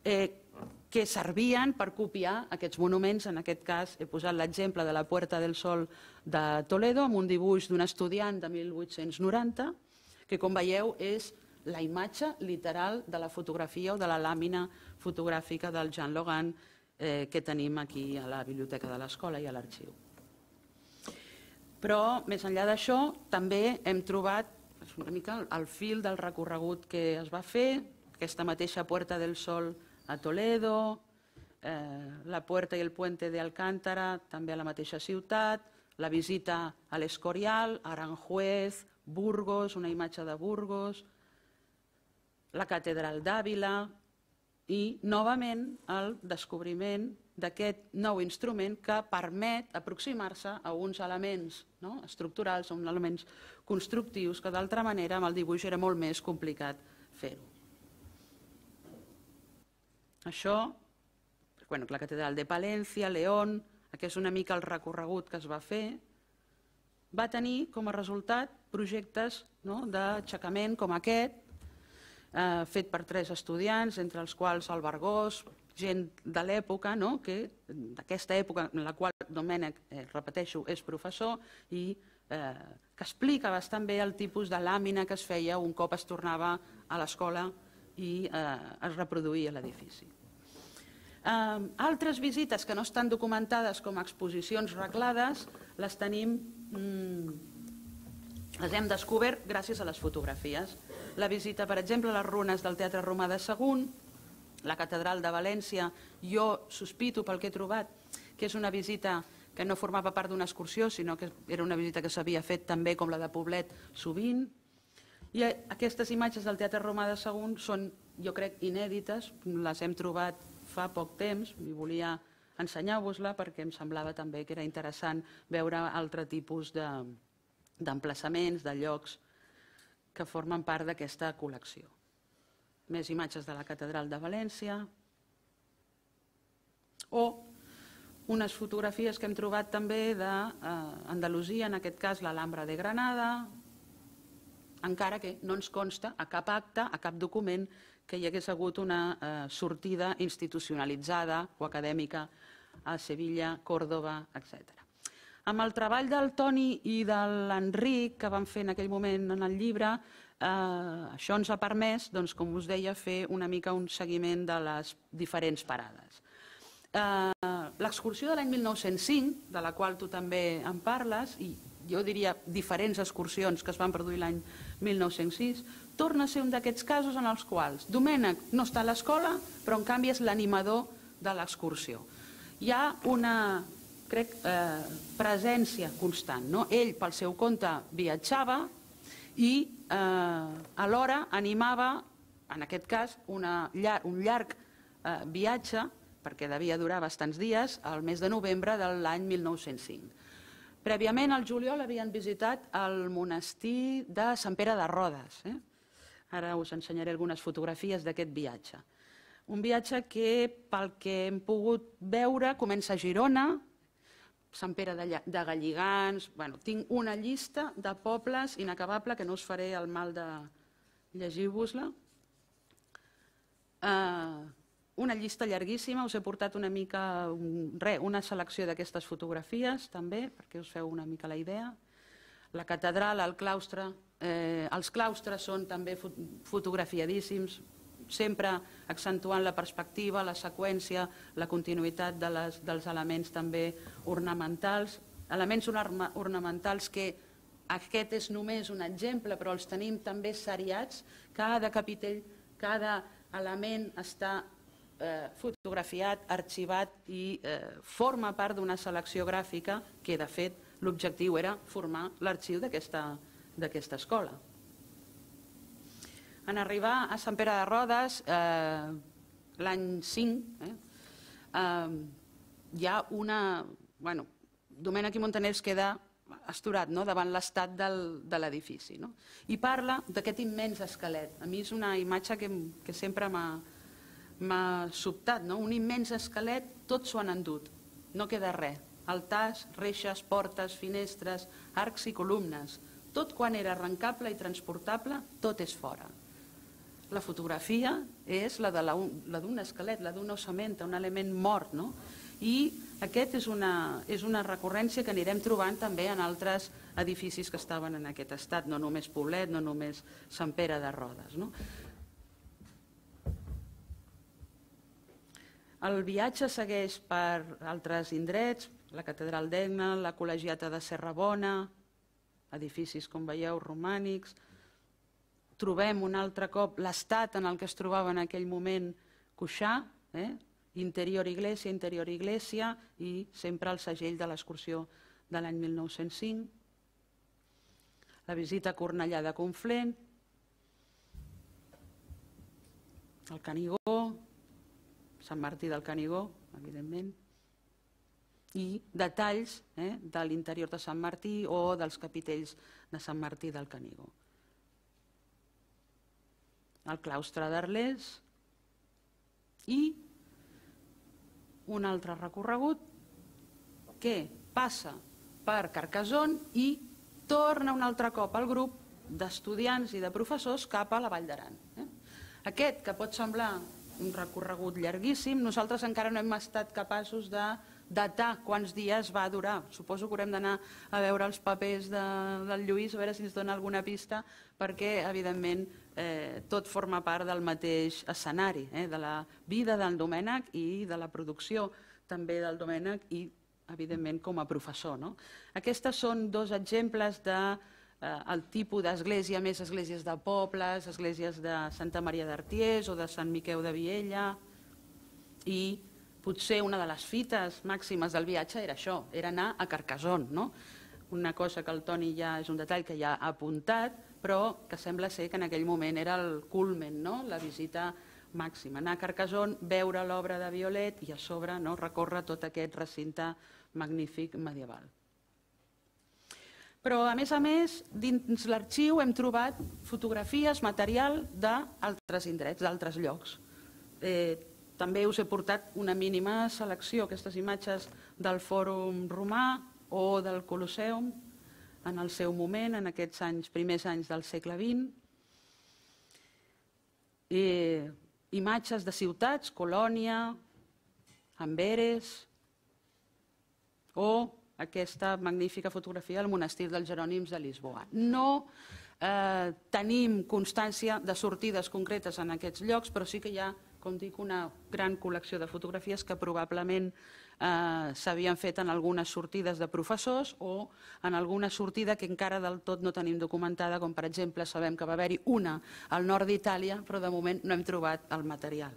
que servien per copiar aquests monuments. En aquest cas he posat l'exemple de la Puerta del Sol de Toledo amb un dibuix d'un estudiant de mil vuit-cents noranta, que com veieu és la imatge literal de la fotografia o de la làmina fotogràfica del Jean Logan que tenim aquí a la biblioteca de l'escola i a l'arxiu. Però més enllà d'això també hem trobat una mica el fil del recorregut que es va fer, aquesta mateixa Puerta del Sol a Toledo, la Puerta i el Puente de Alcántara també a la mateixa ciutat, la visita a l'Escorial, Aranjuez, Burgos, una imatge de Burgos, la Catedral d'Àvila i, novament, el descobriment d'aquest nou instrument que permet aproximar-se a uns elements estructurals, a uns elements constructius, que d'altra manera amb el dibuix era molt més complicat fer-ho. Això, la Catedral de Palencia, León, aquest és una mica el recorregut que es va fer, va tenir com a resultat projectes d'aixecament com aquest, fet per tres estudiants, entre els quals el Vergós, gent de l'època, d'aquesta època en la qual Domènech, repeteixo, és professor i que explica bastant bé el tipus de làmina que es feia un cop es tornava a l'escola i es reproduïa l'edifici. Altres visites que no estan documentades com a exposicions reglades les tenim, les hem descobert gràcies a les fotografies. La visita, per exemple, a les runes del Teatre Romà de Sagunt, la Catedral de València, jo sospito pel que he trobat que és una visita que no formava part d'una excursió, sinó que era una visita que s'havia fet també com la de Poblet sovint. I aquestes imatges del Teatre Romà de Sagunt són, jo crec, inèdites, les hem trobat fa poc temps i volia ensenyar-vos-la perquè em semblava també que era interessant veure altre tipus d'emplaçaments, de llocs que formen part d'aquesta col·lecció. Més imatges de la Catedral de València o unes fotografies que hem trobat també d'Andalusia, en aquest cas l'Alhambra de Granada, encara que no ens consta a cap acte, a cap document, que hi hagués hagut una sortida institucionalitzada o acadèmica a Sevilla, Còrdova, etcètera. Amb el treball del Toni i de l'Enric, que van fer en aquell moment en el llibre, això ens ha permès, com us deia, fer una mica un seguiment de les diferents parades. L'excursió de l'any mil nou-cents cinc, de la qual tu també en parles, i jo diria, diferents excursions que es van produir l'any mil nou-cents sis, torna a ser un d'aquests casos en els quals Domènec no està a l'escola, però en canvi és l'animador de l'excursió. Hi ha una, crec, eh, presència constant. No? Ell, pel seu compte, viatjava i eh, alhora animava, en aquest cas, una, un llarg eh, viatge, perquè devia durar bastants dies, al mes de novembre de l'any mil nou-cents cinc. Prèviament, al juliol, havien visitat el monestir de Sant Pere de Rodes. Eh? Ara us ensenyaré algunes fotografies d'aquest viatge. Un viatge que, pel que hem pogut veure, comença a Girona, Sant Pere de Galligants... Bueno, tinc una llista de pobles inacabable que no us faré el mal de llegir-vos-la. Uh, una llista llarguíssima, us he portat una mica, un, re, una selecció d'aquestes fotografies també, perquè us feu una mica la idea. La catedral, el claustre, eh, els claustres són també fotografiadíssims, sempre accentuant la perspectiva, la seqüència, la continuïtat de les, dels elements també ornamentals, elements ornamentals que aquest és només un exemple, però els tenim també seriats, cada capitell, cada element està eh, fotografiat, arxivat i eh, forma part d'una selecció gràfica que, de fet, l'objectiu era formar l'arxiu d'aquesta escola. En arribar a Sant Pere de Rodes, eh, l'any cinc, eh, eh, hi ha una... Bueno, Domènec i Montaner es queda asturat, no?, davant l'estat de l'edifici, no? I parla d'aquest immens esquelet. A mi és una imatge que, que sempre m'ha sobtat, no? Un immens esquelet, tot s'ho han endut, no queda res. Altars, reixes, portes, finestres, arcs i columnes. Tot quan era arrencable i transportable, tot és fora. La fotografia és la d'un esquelet, la d'un osamenta, un element mort, no? I aquest és una, és una recurrència que anirem trobant també en altres edificis que estaven en aquest estat, no només Poblet, no només Sant Pere de Rodes, no? El viatge segueix per altres indrets, la catedral d'Egna, la col·legiata de Serrabona, edificis, com veieu, romànics. Trobem un altre cop l'estat en el que es trobava en aquell moment Cuixà, eh? Interior Iglesia, Interior Iglesia, i sempre el segell de l'excursió de l'any mil nou-cents cinc. La visita a Cornellà de Conflent, el Canigó, Sant Martí del Canigó, evidentment, i detalls eh, de l'interior de Sant Martí o dels capitells de Sant Martí del Canigó. El claustre d'Arles i un altre recorregut que passa per Carcassonne i torna un altre cop al grup d'estudiants i de professors cap a la Vall d'Aran. Aquest, que pot semblar un recorregut llarguíssim, nosaltres encara no hem estat capaços de datar quants dies va durar. Suposo que haurem d'anar a veure els papers de, del Lluís, a veure si ens dona alguna pista, perquè, evidentment, eh, tot forma part del mateix escenari, eh, de la vida del Domènec i de la producció també del Domènec i, evidentment, com a professor. No? Aquests són dos exemples de eh, el tipus d'església, més esglésies de pobles, esglésies de Santa Maria d'Arties o de Sant Miqueu de Viella, i potser una de les fites màximes del viatge era això, era anar a Carcassonne, no? Una cosa que el Toni ja és un detall que ja ha apuntat, però que sembla ser que en aquell moment era el culmen, no? La visita màxima. Anar a Carcassonne, veure l'obra de Violet i a sobre no, recórrer tot aquest recinte magnífic medieval. Però, a més a més, dins l'arxiu hem trobat fotografies, material d'altres indrets, d'altres llocs. Eh, També us he portat una mínima selecció, aquestes imatges del Fòrum Romà o del Colosseum en el seu moment, en aquests anys, primers anys del segle vint. I imatges de ciutats, Colònia, Amberes, o aquesta magnífica fotografia del monestir dels Jerònims de Lisboa. No eh, tenim constància de sortides concretes en aquests llocs, però sí que hi ha, com dic, una gran col·lecció de fotografies que probablement s'havien fet en algunes sortides de professors o en alguna sortida que encara del tot no tenim documentada, com per exemple sabem que va haver-hi una al nord d'Itàlia, però de moment no hem trobat el material.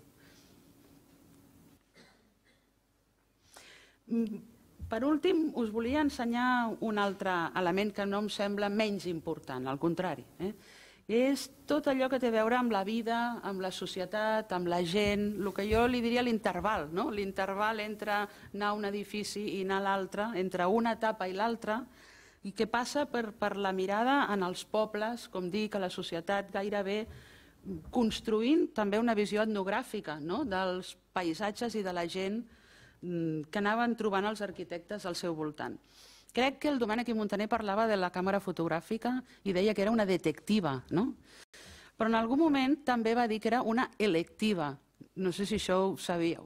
Per últim, us volia ensenyar un altre element que no em sembla menys important, al contrari. És tot allò que té a veure amb la vida, amb la societat, amb la gent, el que jo li diria l'interval, l'interval entre anar a un edifici i anar a l'altre, entre una etapa i l'altra, i què passa per la mirada en els pobles, com dic, a la societat, gairebé construint també una visió etnogràfica dels paisatges i de la gent que anaven trobant els arquitectes al seu voltant. Crec que el Domènec i Muntaner parlava de la càmera fotogràfica i deia que era una detectiva, no? Però en algun moment també va dir que era una electiva. No sé si això ho sabíeu.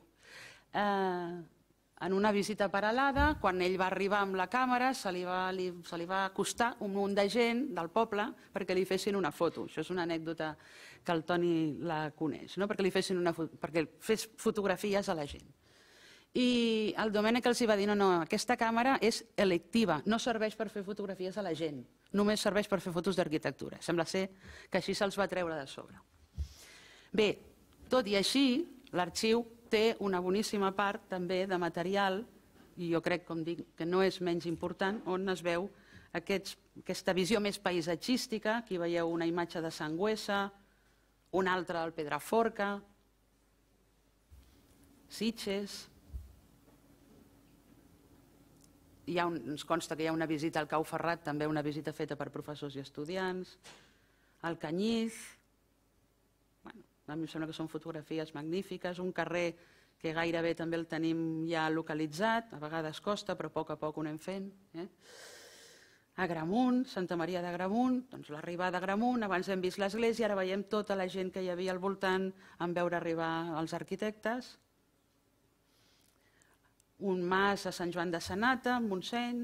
En una visita paral·lada, quan ell va arribar amb la càmera, se li va acostar un munt de gent del poble perquè li fessin una foto. Això és una anècdota que el Toni la coneix, perquè fes fotografies a la gent. I el Domènec els va dir, no, no, aquesta càmera és electiva, no serveix per fer fotografies a la gent, només serveix per fer fotos d'arquitectura. Sembla ser que així se'ls va treure de sobre. Bé, tot i així, l'arxiu té una boníssima part també de material, i jo crec, com dic, que no és menys important, on es veu aquesta visió més paisatgística. Aquí veieu una imatge de Sangüesa, una altra del Pedraforca, Sitges. Ens consta que hi ha una visita al Cau Ferrat, també una visita feta per professors i estudiants, al Canyís. A mi em sembla que són fotografies magnífiques, un carrer que gairebé també el tenim ja localitzat, a vegades costa, però a poc a poc ho anem fent. Agramunt, Santa Maria d'Agramunt, doncs l'arribada a Agramunt, abans hem vist l'església, ara veiem tota la gent que hi havia al voltant en veure arribar els arquitectes. Un mas a Sant Joan de Sanata, Montseny,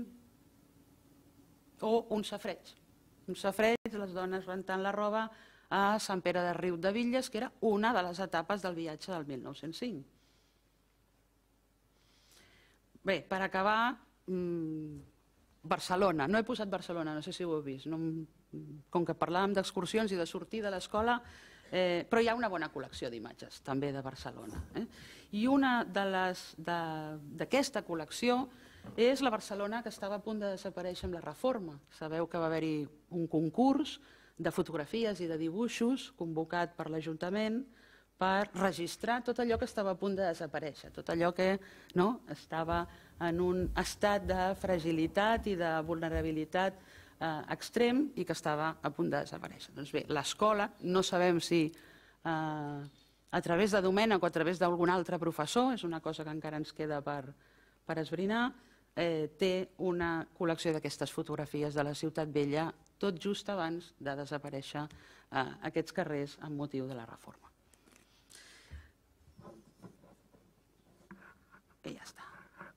o un safareig. Un safareig, les dones rentant la roba a Sant Pere de Riudebitlles, que era una de les etapes del viatge del mil nou-cents cinc. Bé, per acabar, Barcelona. No he posat Barcelona, no sé si ho heu vist. Com que parlàvem d'excursions i de sortir de l'escola, però hi ha una bona col·lecció d'imatges també de Barcelona. I una d'aquesta col·lecció és la Barcelona que estava a punt de desaparèixer amb la reforma. Sabeu que va haver-hi un concurs de fotografies i de dibuixos convocat per l'Ajuntament per registrar tot allò que estava a punt de desaparèixer, tot allò que estava en un estat de fragilitat i de vulnerabilitat extrem i que estava a punt de desaparèixer. Doncs bé, l'escola, no sabem si a través de Domènec o a través d'algun altre professor, és una cosa que encara ens queda per esbrinar, té una col·lecció d'aquestes fotografies de la Ciutat Vella tot just abans de desaparèixer aquests carrers amb motiu de la reforma. I ja està.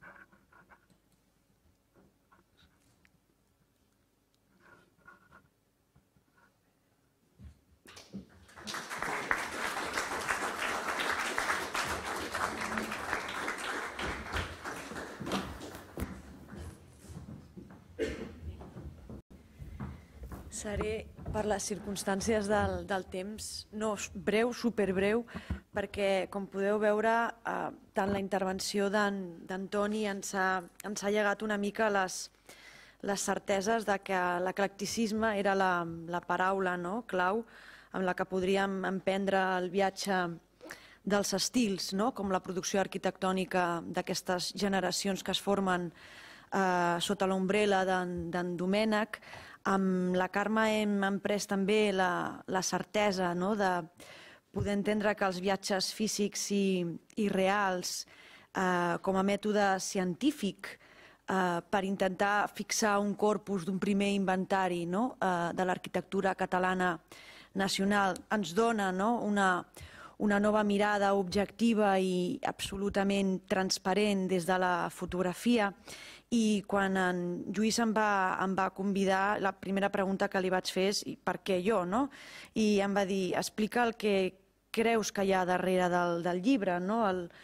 Seré, per les circumstàncies del temps, no breu, superbreu, perquè, com podeu veure, tant la intervenció d'en Toni ens ha llegat una mica les certeses que l'eclecticisme era la paraula clau amb la que podríem emprendre el viatge dels estils, com la producció arquitectònica d'aquestes generacions que es formen sota l'ombrella d'en Domènec. Amb la Carme hem emprès també la certesa de poder entendre que els viatges físics i reals com a mètode científic per intentar fixar un corpus d'un primer inventari de l'arquitectura catalana nacional ens dona una nova mirada objectiva i absolutament transparent des de la fotografia. I quan en Lluís em va convidar, la primera pregunta que li vaig fer és per què jo? I em va dir, explica el que creus que hi ha darrere del llibre,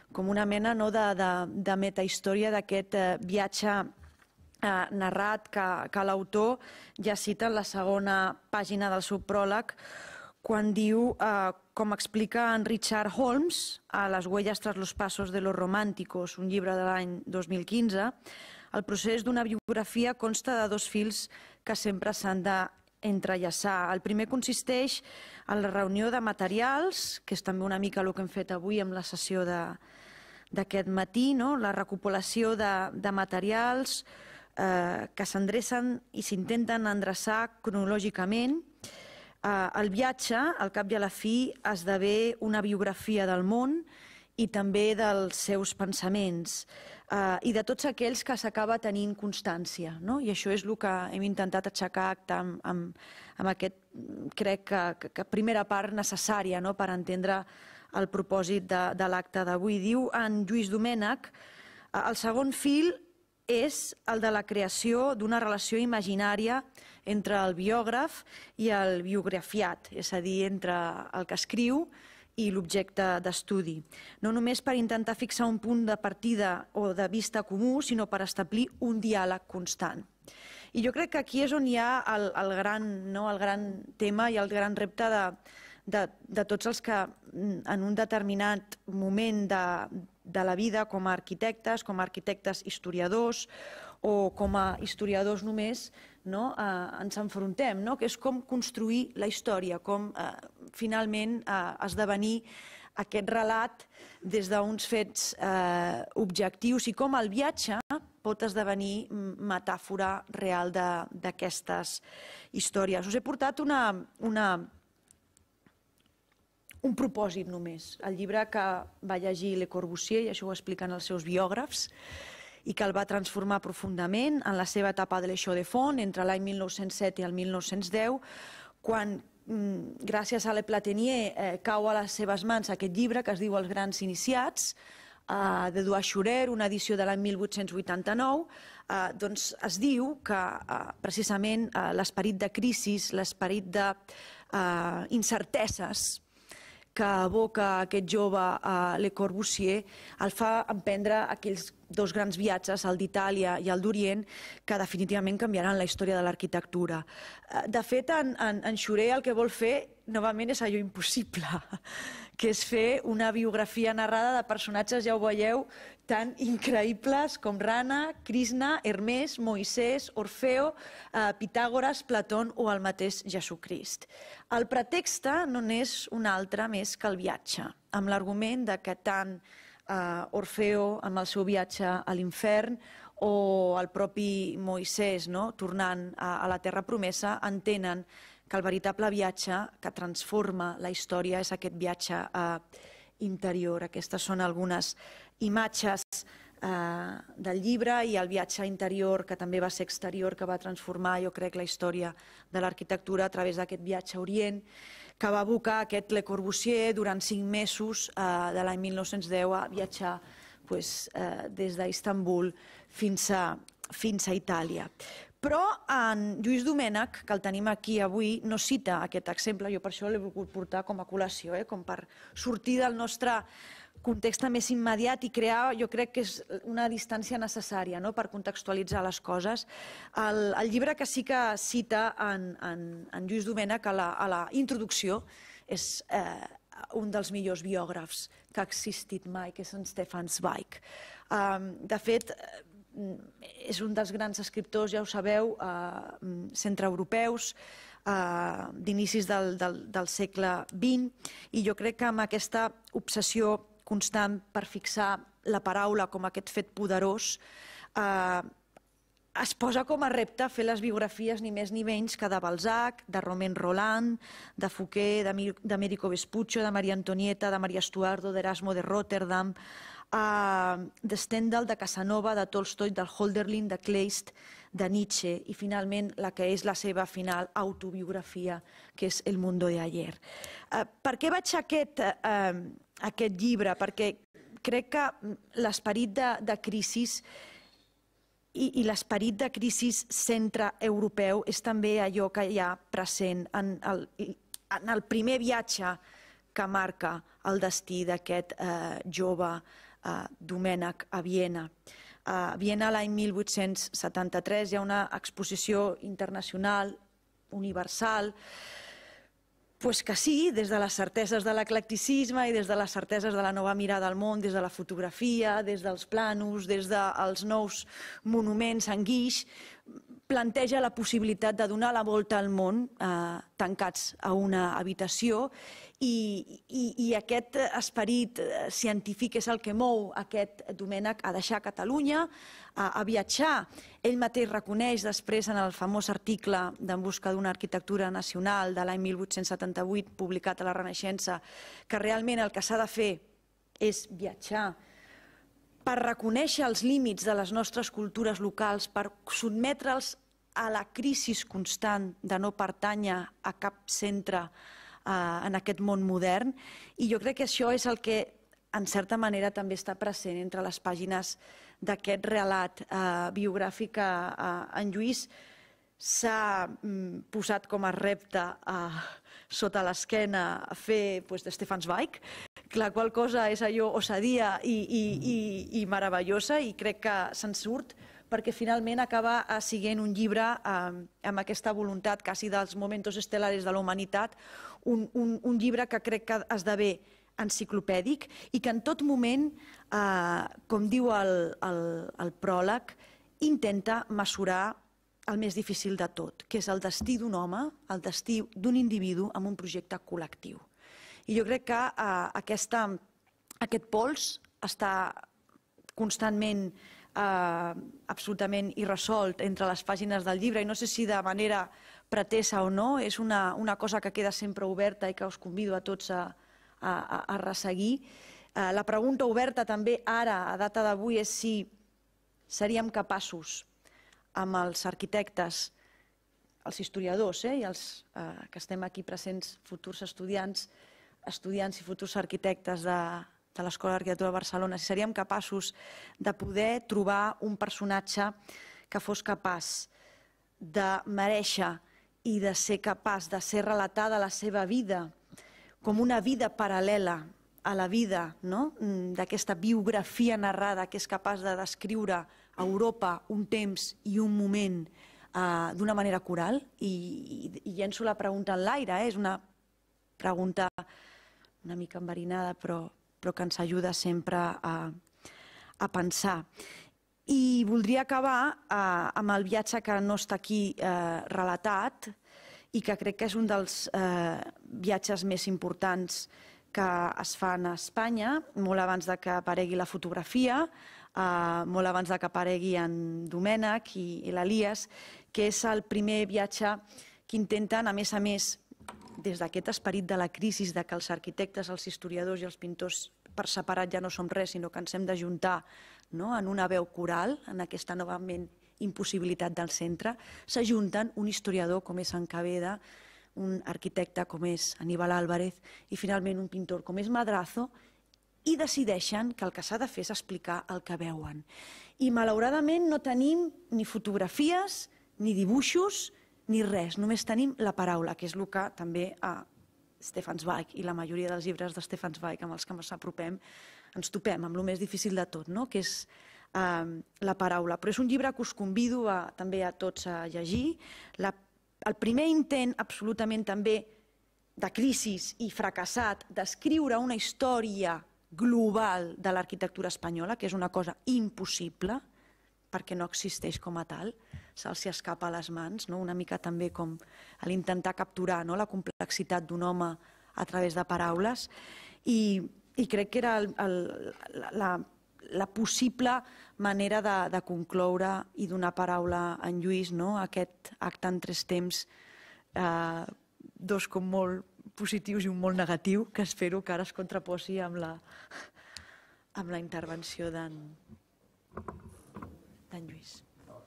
com una mena no, de, de, de metahistòria d'aquest eh, viatge eh, narrat que, que l'autor ja cita en la segona pàgina del seu pròleg, quan diu, eh, com explica en Richard Holmes, a Les huellas tras los pasos de los románticos, un llibre de l'any dos mil quinze, el procés d'una biografia consta de dos fils que sempre s'han d'entrellaçar. El primer consisteix en la reunió de materials, que és també una mica el que hem fet avui amb la sessió d'aquest matí, no? La recopilació de, de materials eh, que s'endrecen i s'intenten endreçar cronològicament. Eh, el viatge, al cap i a la fi, esdevé una biografia del món i també dels seus pensaments, eh, i de tots aquells que s'acaba tenint constància, no? I això és el que hem intentat aixecar acte amb, amb, amb aquest, crec que, que, que primera part necessària, no?, per entendre el propòsit de, de l'acte d'avui. Diu en Lluís Domènech, el segon fil és el de la creació d'una relació imaginària entre el biògraf i el biografiat, és a dir, entre el que escriu i l'objecte d'estudi. No només per intentar fixar un punt de partida o de vista comú, sinó per establir un diàleg constant. I jo crec que aquí és on hi ha el, el, gran, no, el gran tema i el gran repte de, de, de tots els que en un determinat moment de, de la vida com a arquitectes, com a arquitectes historiadors o com a historiadors només, no, eh, ens enfrontem, no? Que és com construir la història, com eh, finalment eh, esdevenir aquest relat des d'uns fets eh, objectius i com el viatge pot esdevenir metàfora real d'aquestes històries. Us he portat una, una, un propòsit només, el llibre que va llegir Le Corbusier, i això ho expliquen els seus biògrafs, i que el va transformar profundament en la seva etapa de l'Eixó de Font, entre l'any mil nou-cents set i el mil nou-cents deu, quan, gràcies a Le Platenier, eh, cau a les seves mans aquest llibre que es diu Els grans iniciats, eh, d'Eduard Schurrer, una edició de l'any mil vuit-cents vuitanta-nou, eh, doncs es diu que eh, precisament eh, l'esperit de crisis, l'esperit d'incerteses, eh, que evoca aquest jove a Le Corbusier, el fa emprendre aquells dos grans viatges, el d'Itàlia i el d'Orient, que definitivament canviaran la història de l'arquitectura. De fet, en, en, en Schurrer el que vol fer, novament, és allò impossible, que és fer una biografia narrada de personatges, ja ho veieu, tan increïbles com Rana, Krishna, Hermès, Moisès, Orfeo, eh, Pitàgores, Platón o el mateix Jesucrist. El pretext no n'és un altre més que el viatge, amb l'argument de que tant eh, Orfeo amb el seu viatge a l'infern o el propi Moisès, no?, tornant a, a la terra promesa, entenen que el veritable viatge que transforma la història és aquest viatge eh, interior. Aquestes són algunes imatges eh, del llibre i el viatge interior, que també va ser exterior, que va transformar, jo crec, la història de l'arquitectura a través d'aquest viatge a Orient, que va abocar aquest Le Corbusier durant cinc mesos eh, de l'any mil nou-cents deu a viatjar pues, eh, des d'Istanbul fins a, fins a Itàlia. Però en Lluís Domènech, que el tenim aquí avui, no cita aquest exemple, jo per això l'he volgut portar com a col·lació, eh? Com per sortir del nostre context més immediat i crear, jo crec que és una distància necessària, no?, per contextualitzar les coses. El, el llibre que sí que cita en, en, en Lluís Domènech a la, a la introducció és eh, un dels millors biògrafs que ha existit mai, que és en Stefan Zweig. Um, de fet, és un dels grans escriptors, ja ho sabeu, eh, centreeuropeus, eh, d'inicis del, del, del segle vint, i jo crec que amb aquesta obsessió constant per fixar la paraula com aquest fet poderós, eh, es posa com a repte fer les biografies ni més ni menys que de Balzac, de Romain Rolland, de Fouquet, d'Américo Vespuccio, de Maria Antonieta, de Maria Estuardo, d'Erasmo de Rotterdam, de Stendhal, de Casanova, de Tolstoi, del Hölderlin, de Kleist, de Nietzsche i finalment la que és la seva final autobiografia, que és El mundo de ayer. Per què vaig a aquest, aquest llibre? Perquè crec que l'esperit de, de crisi i, i l'esperit de crisi centreeuropeu és també allò que hi ha present en el, en el primer viatge que marca el destí d'aquest eh, jove Domènech a Viena. A Viena l'any mil vuit-cents setanta-tres hi ha una exposició internacional, universal, pues que sí, des de les certeses de l'eclecticisme i des de les certeses de la nova mirada al món, des de la fotografia, des dels planos, des dels nous monuments en guix, planteja la possibilitat de donar la volta al món tancats a una habitació i aquest esperit científic és el que mou aquest Domènech a deixar Catalunya, a viatjar. Ell mateix reconeix després en el famós article d'En busca d'una arquitectura nacional de l'any mil vuit-cents setanta-vuit, publicat a la Renaixença, que realment el que s'ha de fer és viatjar per reconèixer els límits de les nostres cultures locals, per sotmetre'ls a la crisi constant de no pertànyer a cap centre en aquest món modern. I jo crec que això és el que, en certa manera, també està present entre les pàgines d'aquest relat biogràfic que en Lluís s'ha posat com a repte sota l'esquena a fer de Stefan Zweig, la qual cosa és allò osadia i meravellosa, i crec que se'n surt perquè finalment acaba sent un llibre amb aquesta voluntat quasi dels momentos estelares de la humanitat, un llibre que crec que esdevé enciclopèdic i que en tot moment, com diu el pròleg, intenta mesurar el més difícil de tot, que és el destí d'un home, el destí d'un individu amb un projecte col·lectiu. I jo crec que aquest pols està constantment absolutament irresolt entre les pàgines del llibre, i no sé si de manera pretesa o no, és una cosa que queda sempre oberta i que us convido a tots a resseguir. La pregunta oberta també ara, a data d'avui, és si seríem capaços amb els arquitectes, els historiadors i els que estem aquí presents, futurs estudiants, estudiants i futurs arquitectes de de l'Escola d'Arquitectura de Barcelona, si seríem capaços de poder trobar un personatge que fos capaç de merèixer i de ser capaç de ser relatada la seva vida com una vida paral·lela a la vida d'aquesta biografia narrada que és capaç de descriure a Europa un temps i un moment d'una manera coral. I llenço la pregunta en l'aire, és una pregunta una mica enverinada, però però que ens ajuda sempre a pensar. I voldria acabar amb el viatge que no està aquí relatat i que crec que és un dels viatges més importants que es fan a Espanya, molt abans que aparegui la fotografia, molt abans que aparegui en Domènech i l'Elies, que és el primer viatge que intenten, a més a més, des d'aquest esperit de la crisi, que els arquitectes, els historiadors i els pintors per separat ja no som res, sinó que ens hem d'ajuntar en una veu coral, en aquesta novament impossibilitat del centre, s'ajunten un historiador com és Encaveda, un arquitecte com és Aníbal Álvarez i finalment un pintor com és Madrazo, i decideixen que el que s'ha de fer és explicar el que veuen. I malauradament no tenim ni fotografies, ni dibuixos, ni res, només tenim la paraula, que és el que també a Stefan Zweig i la majoria dels llibres de Stefan Zweig amb els que ens apropem ens topem amb el més difícil de tot, que és la paraula. Però és un llibre que us convido també a tots a llegir. El primer intent absolutament també de crisi i fracassat d'escriure una història global de l'arquitectura espanyola, que és una cosa impossible, perquè no existeix com a tal, se'ls escapa a les mans, una mica també com l'intentar capturar la complexitat d'un home a través de paraules, i crec que era la possible manera de concloure i donar paraula a en Lluís, aquest acte en tres temps, dos com molt positius i un molt negatiu, que espero que ara es contraposi amb la intervenció d'en Lluís.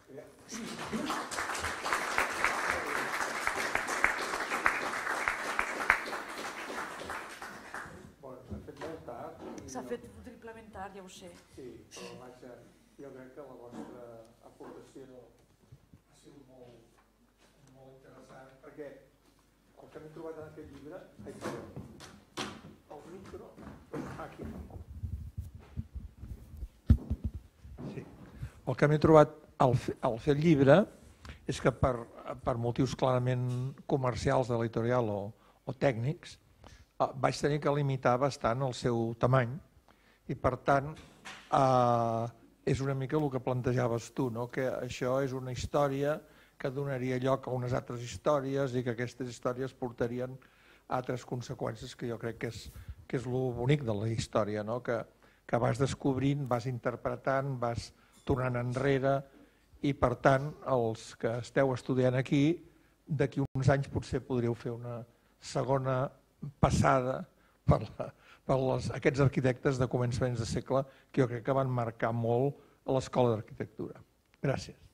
S'ha fet triplement tard, ja ho sé. Sí, però vaja, jo crec que la vostra aportació ha sigut molt interessant, perquè el que m'he trobat en aquest llibre, el micro, aquí. El que m'he trobat al fer el llibre és que per, per motius clarament comercials de l'editorial o, o tècnics vaig tenir que limitar bastant el seu tamany i per tant eh, és una mica el que plantejaves tu, no? Que això és una història que donaria lloc a unes altres històries i que aquestes històries portarien a altres conseqüències que jo crec que és, que és el bonic de la història, no? que, que vas descobrint, vas interpretant, vas tornant enrere i per tant els que esteu estudiant aquí d'aquí uns anys potser podríeu fer una segona passada per, la, per les, aquests arquitectes de començaments de segle que jo crec que van marcar molt a l'Escola d'Arquitectura. Gràcies.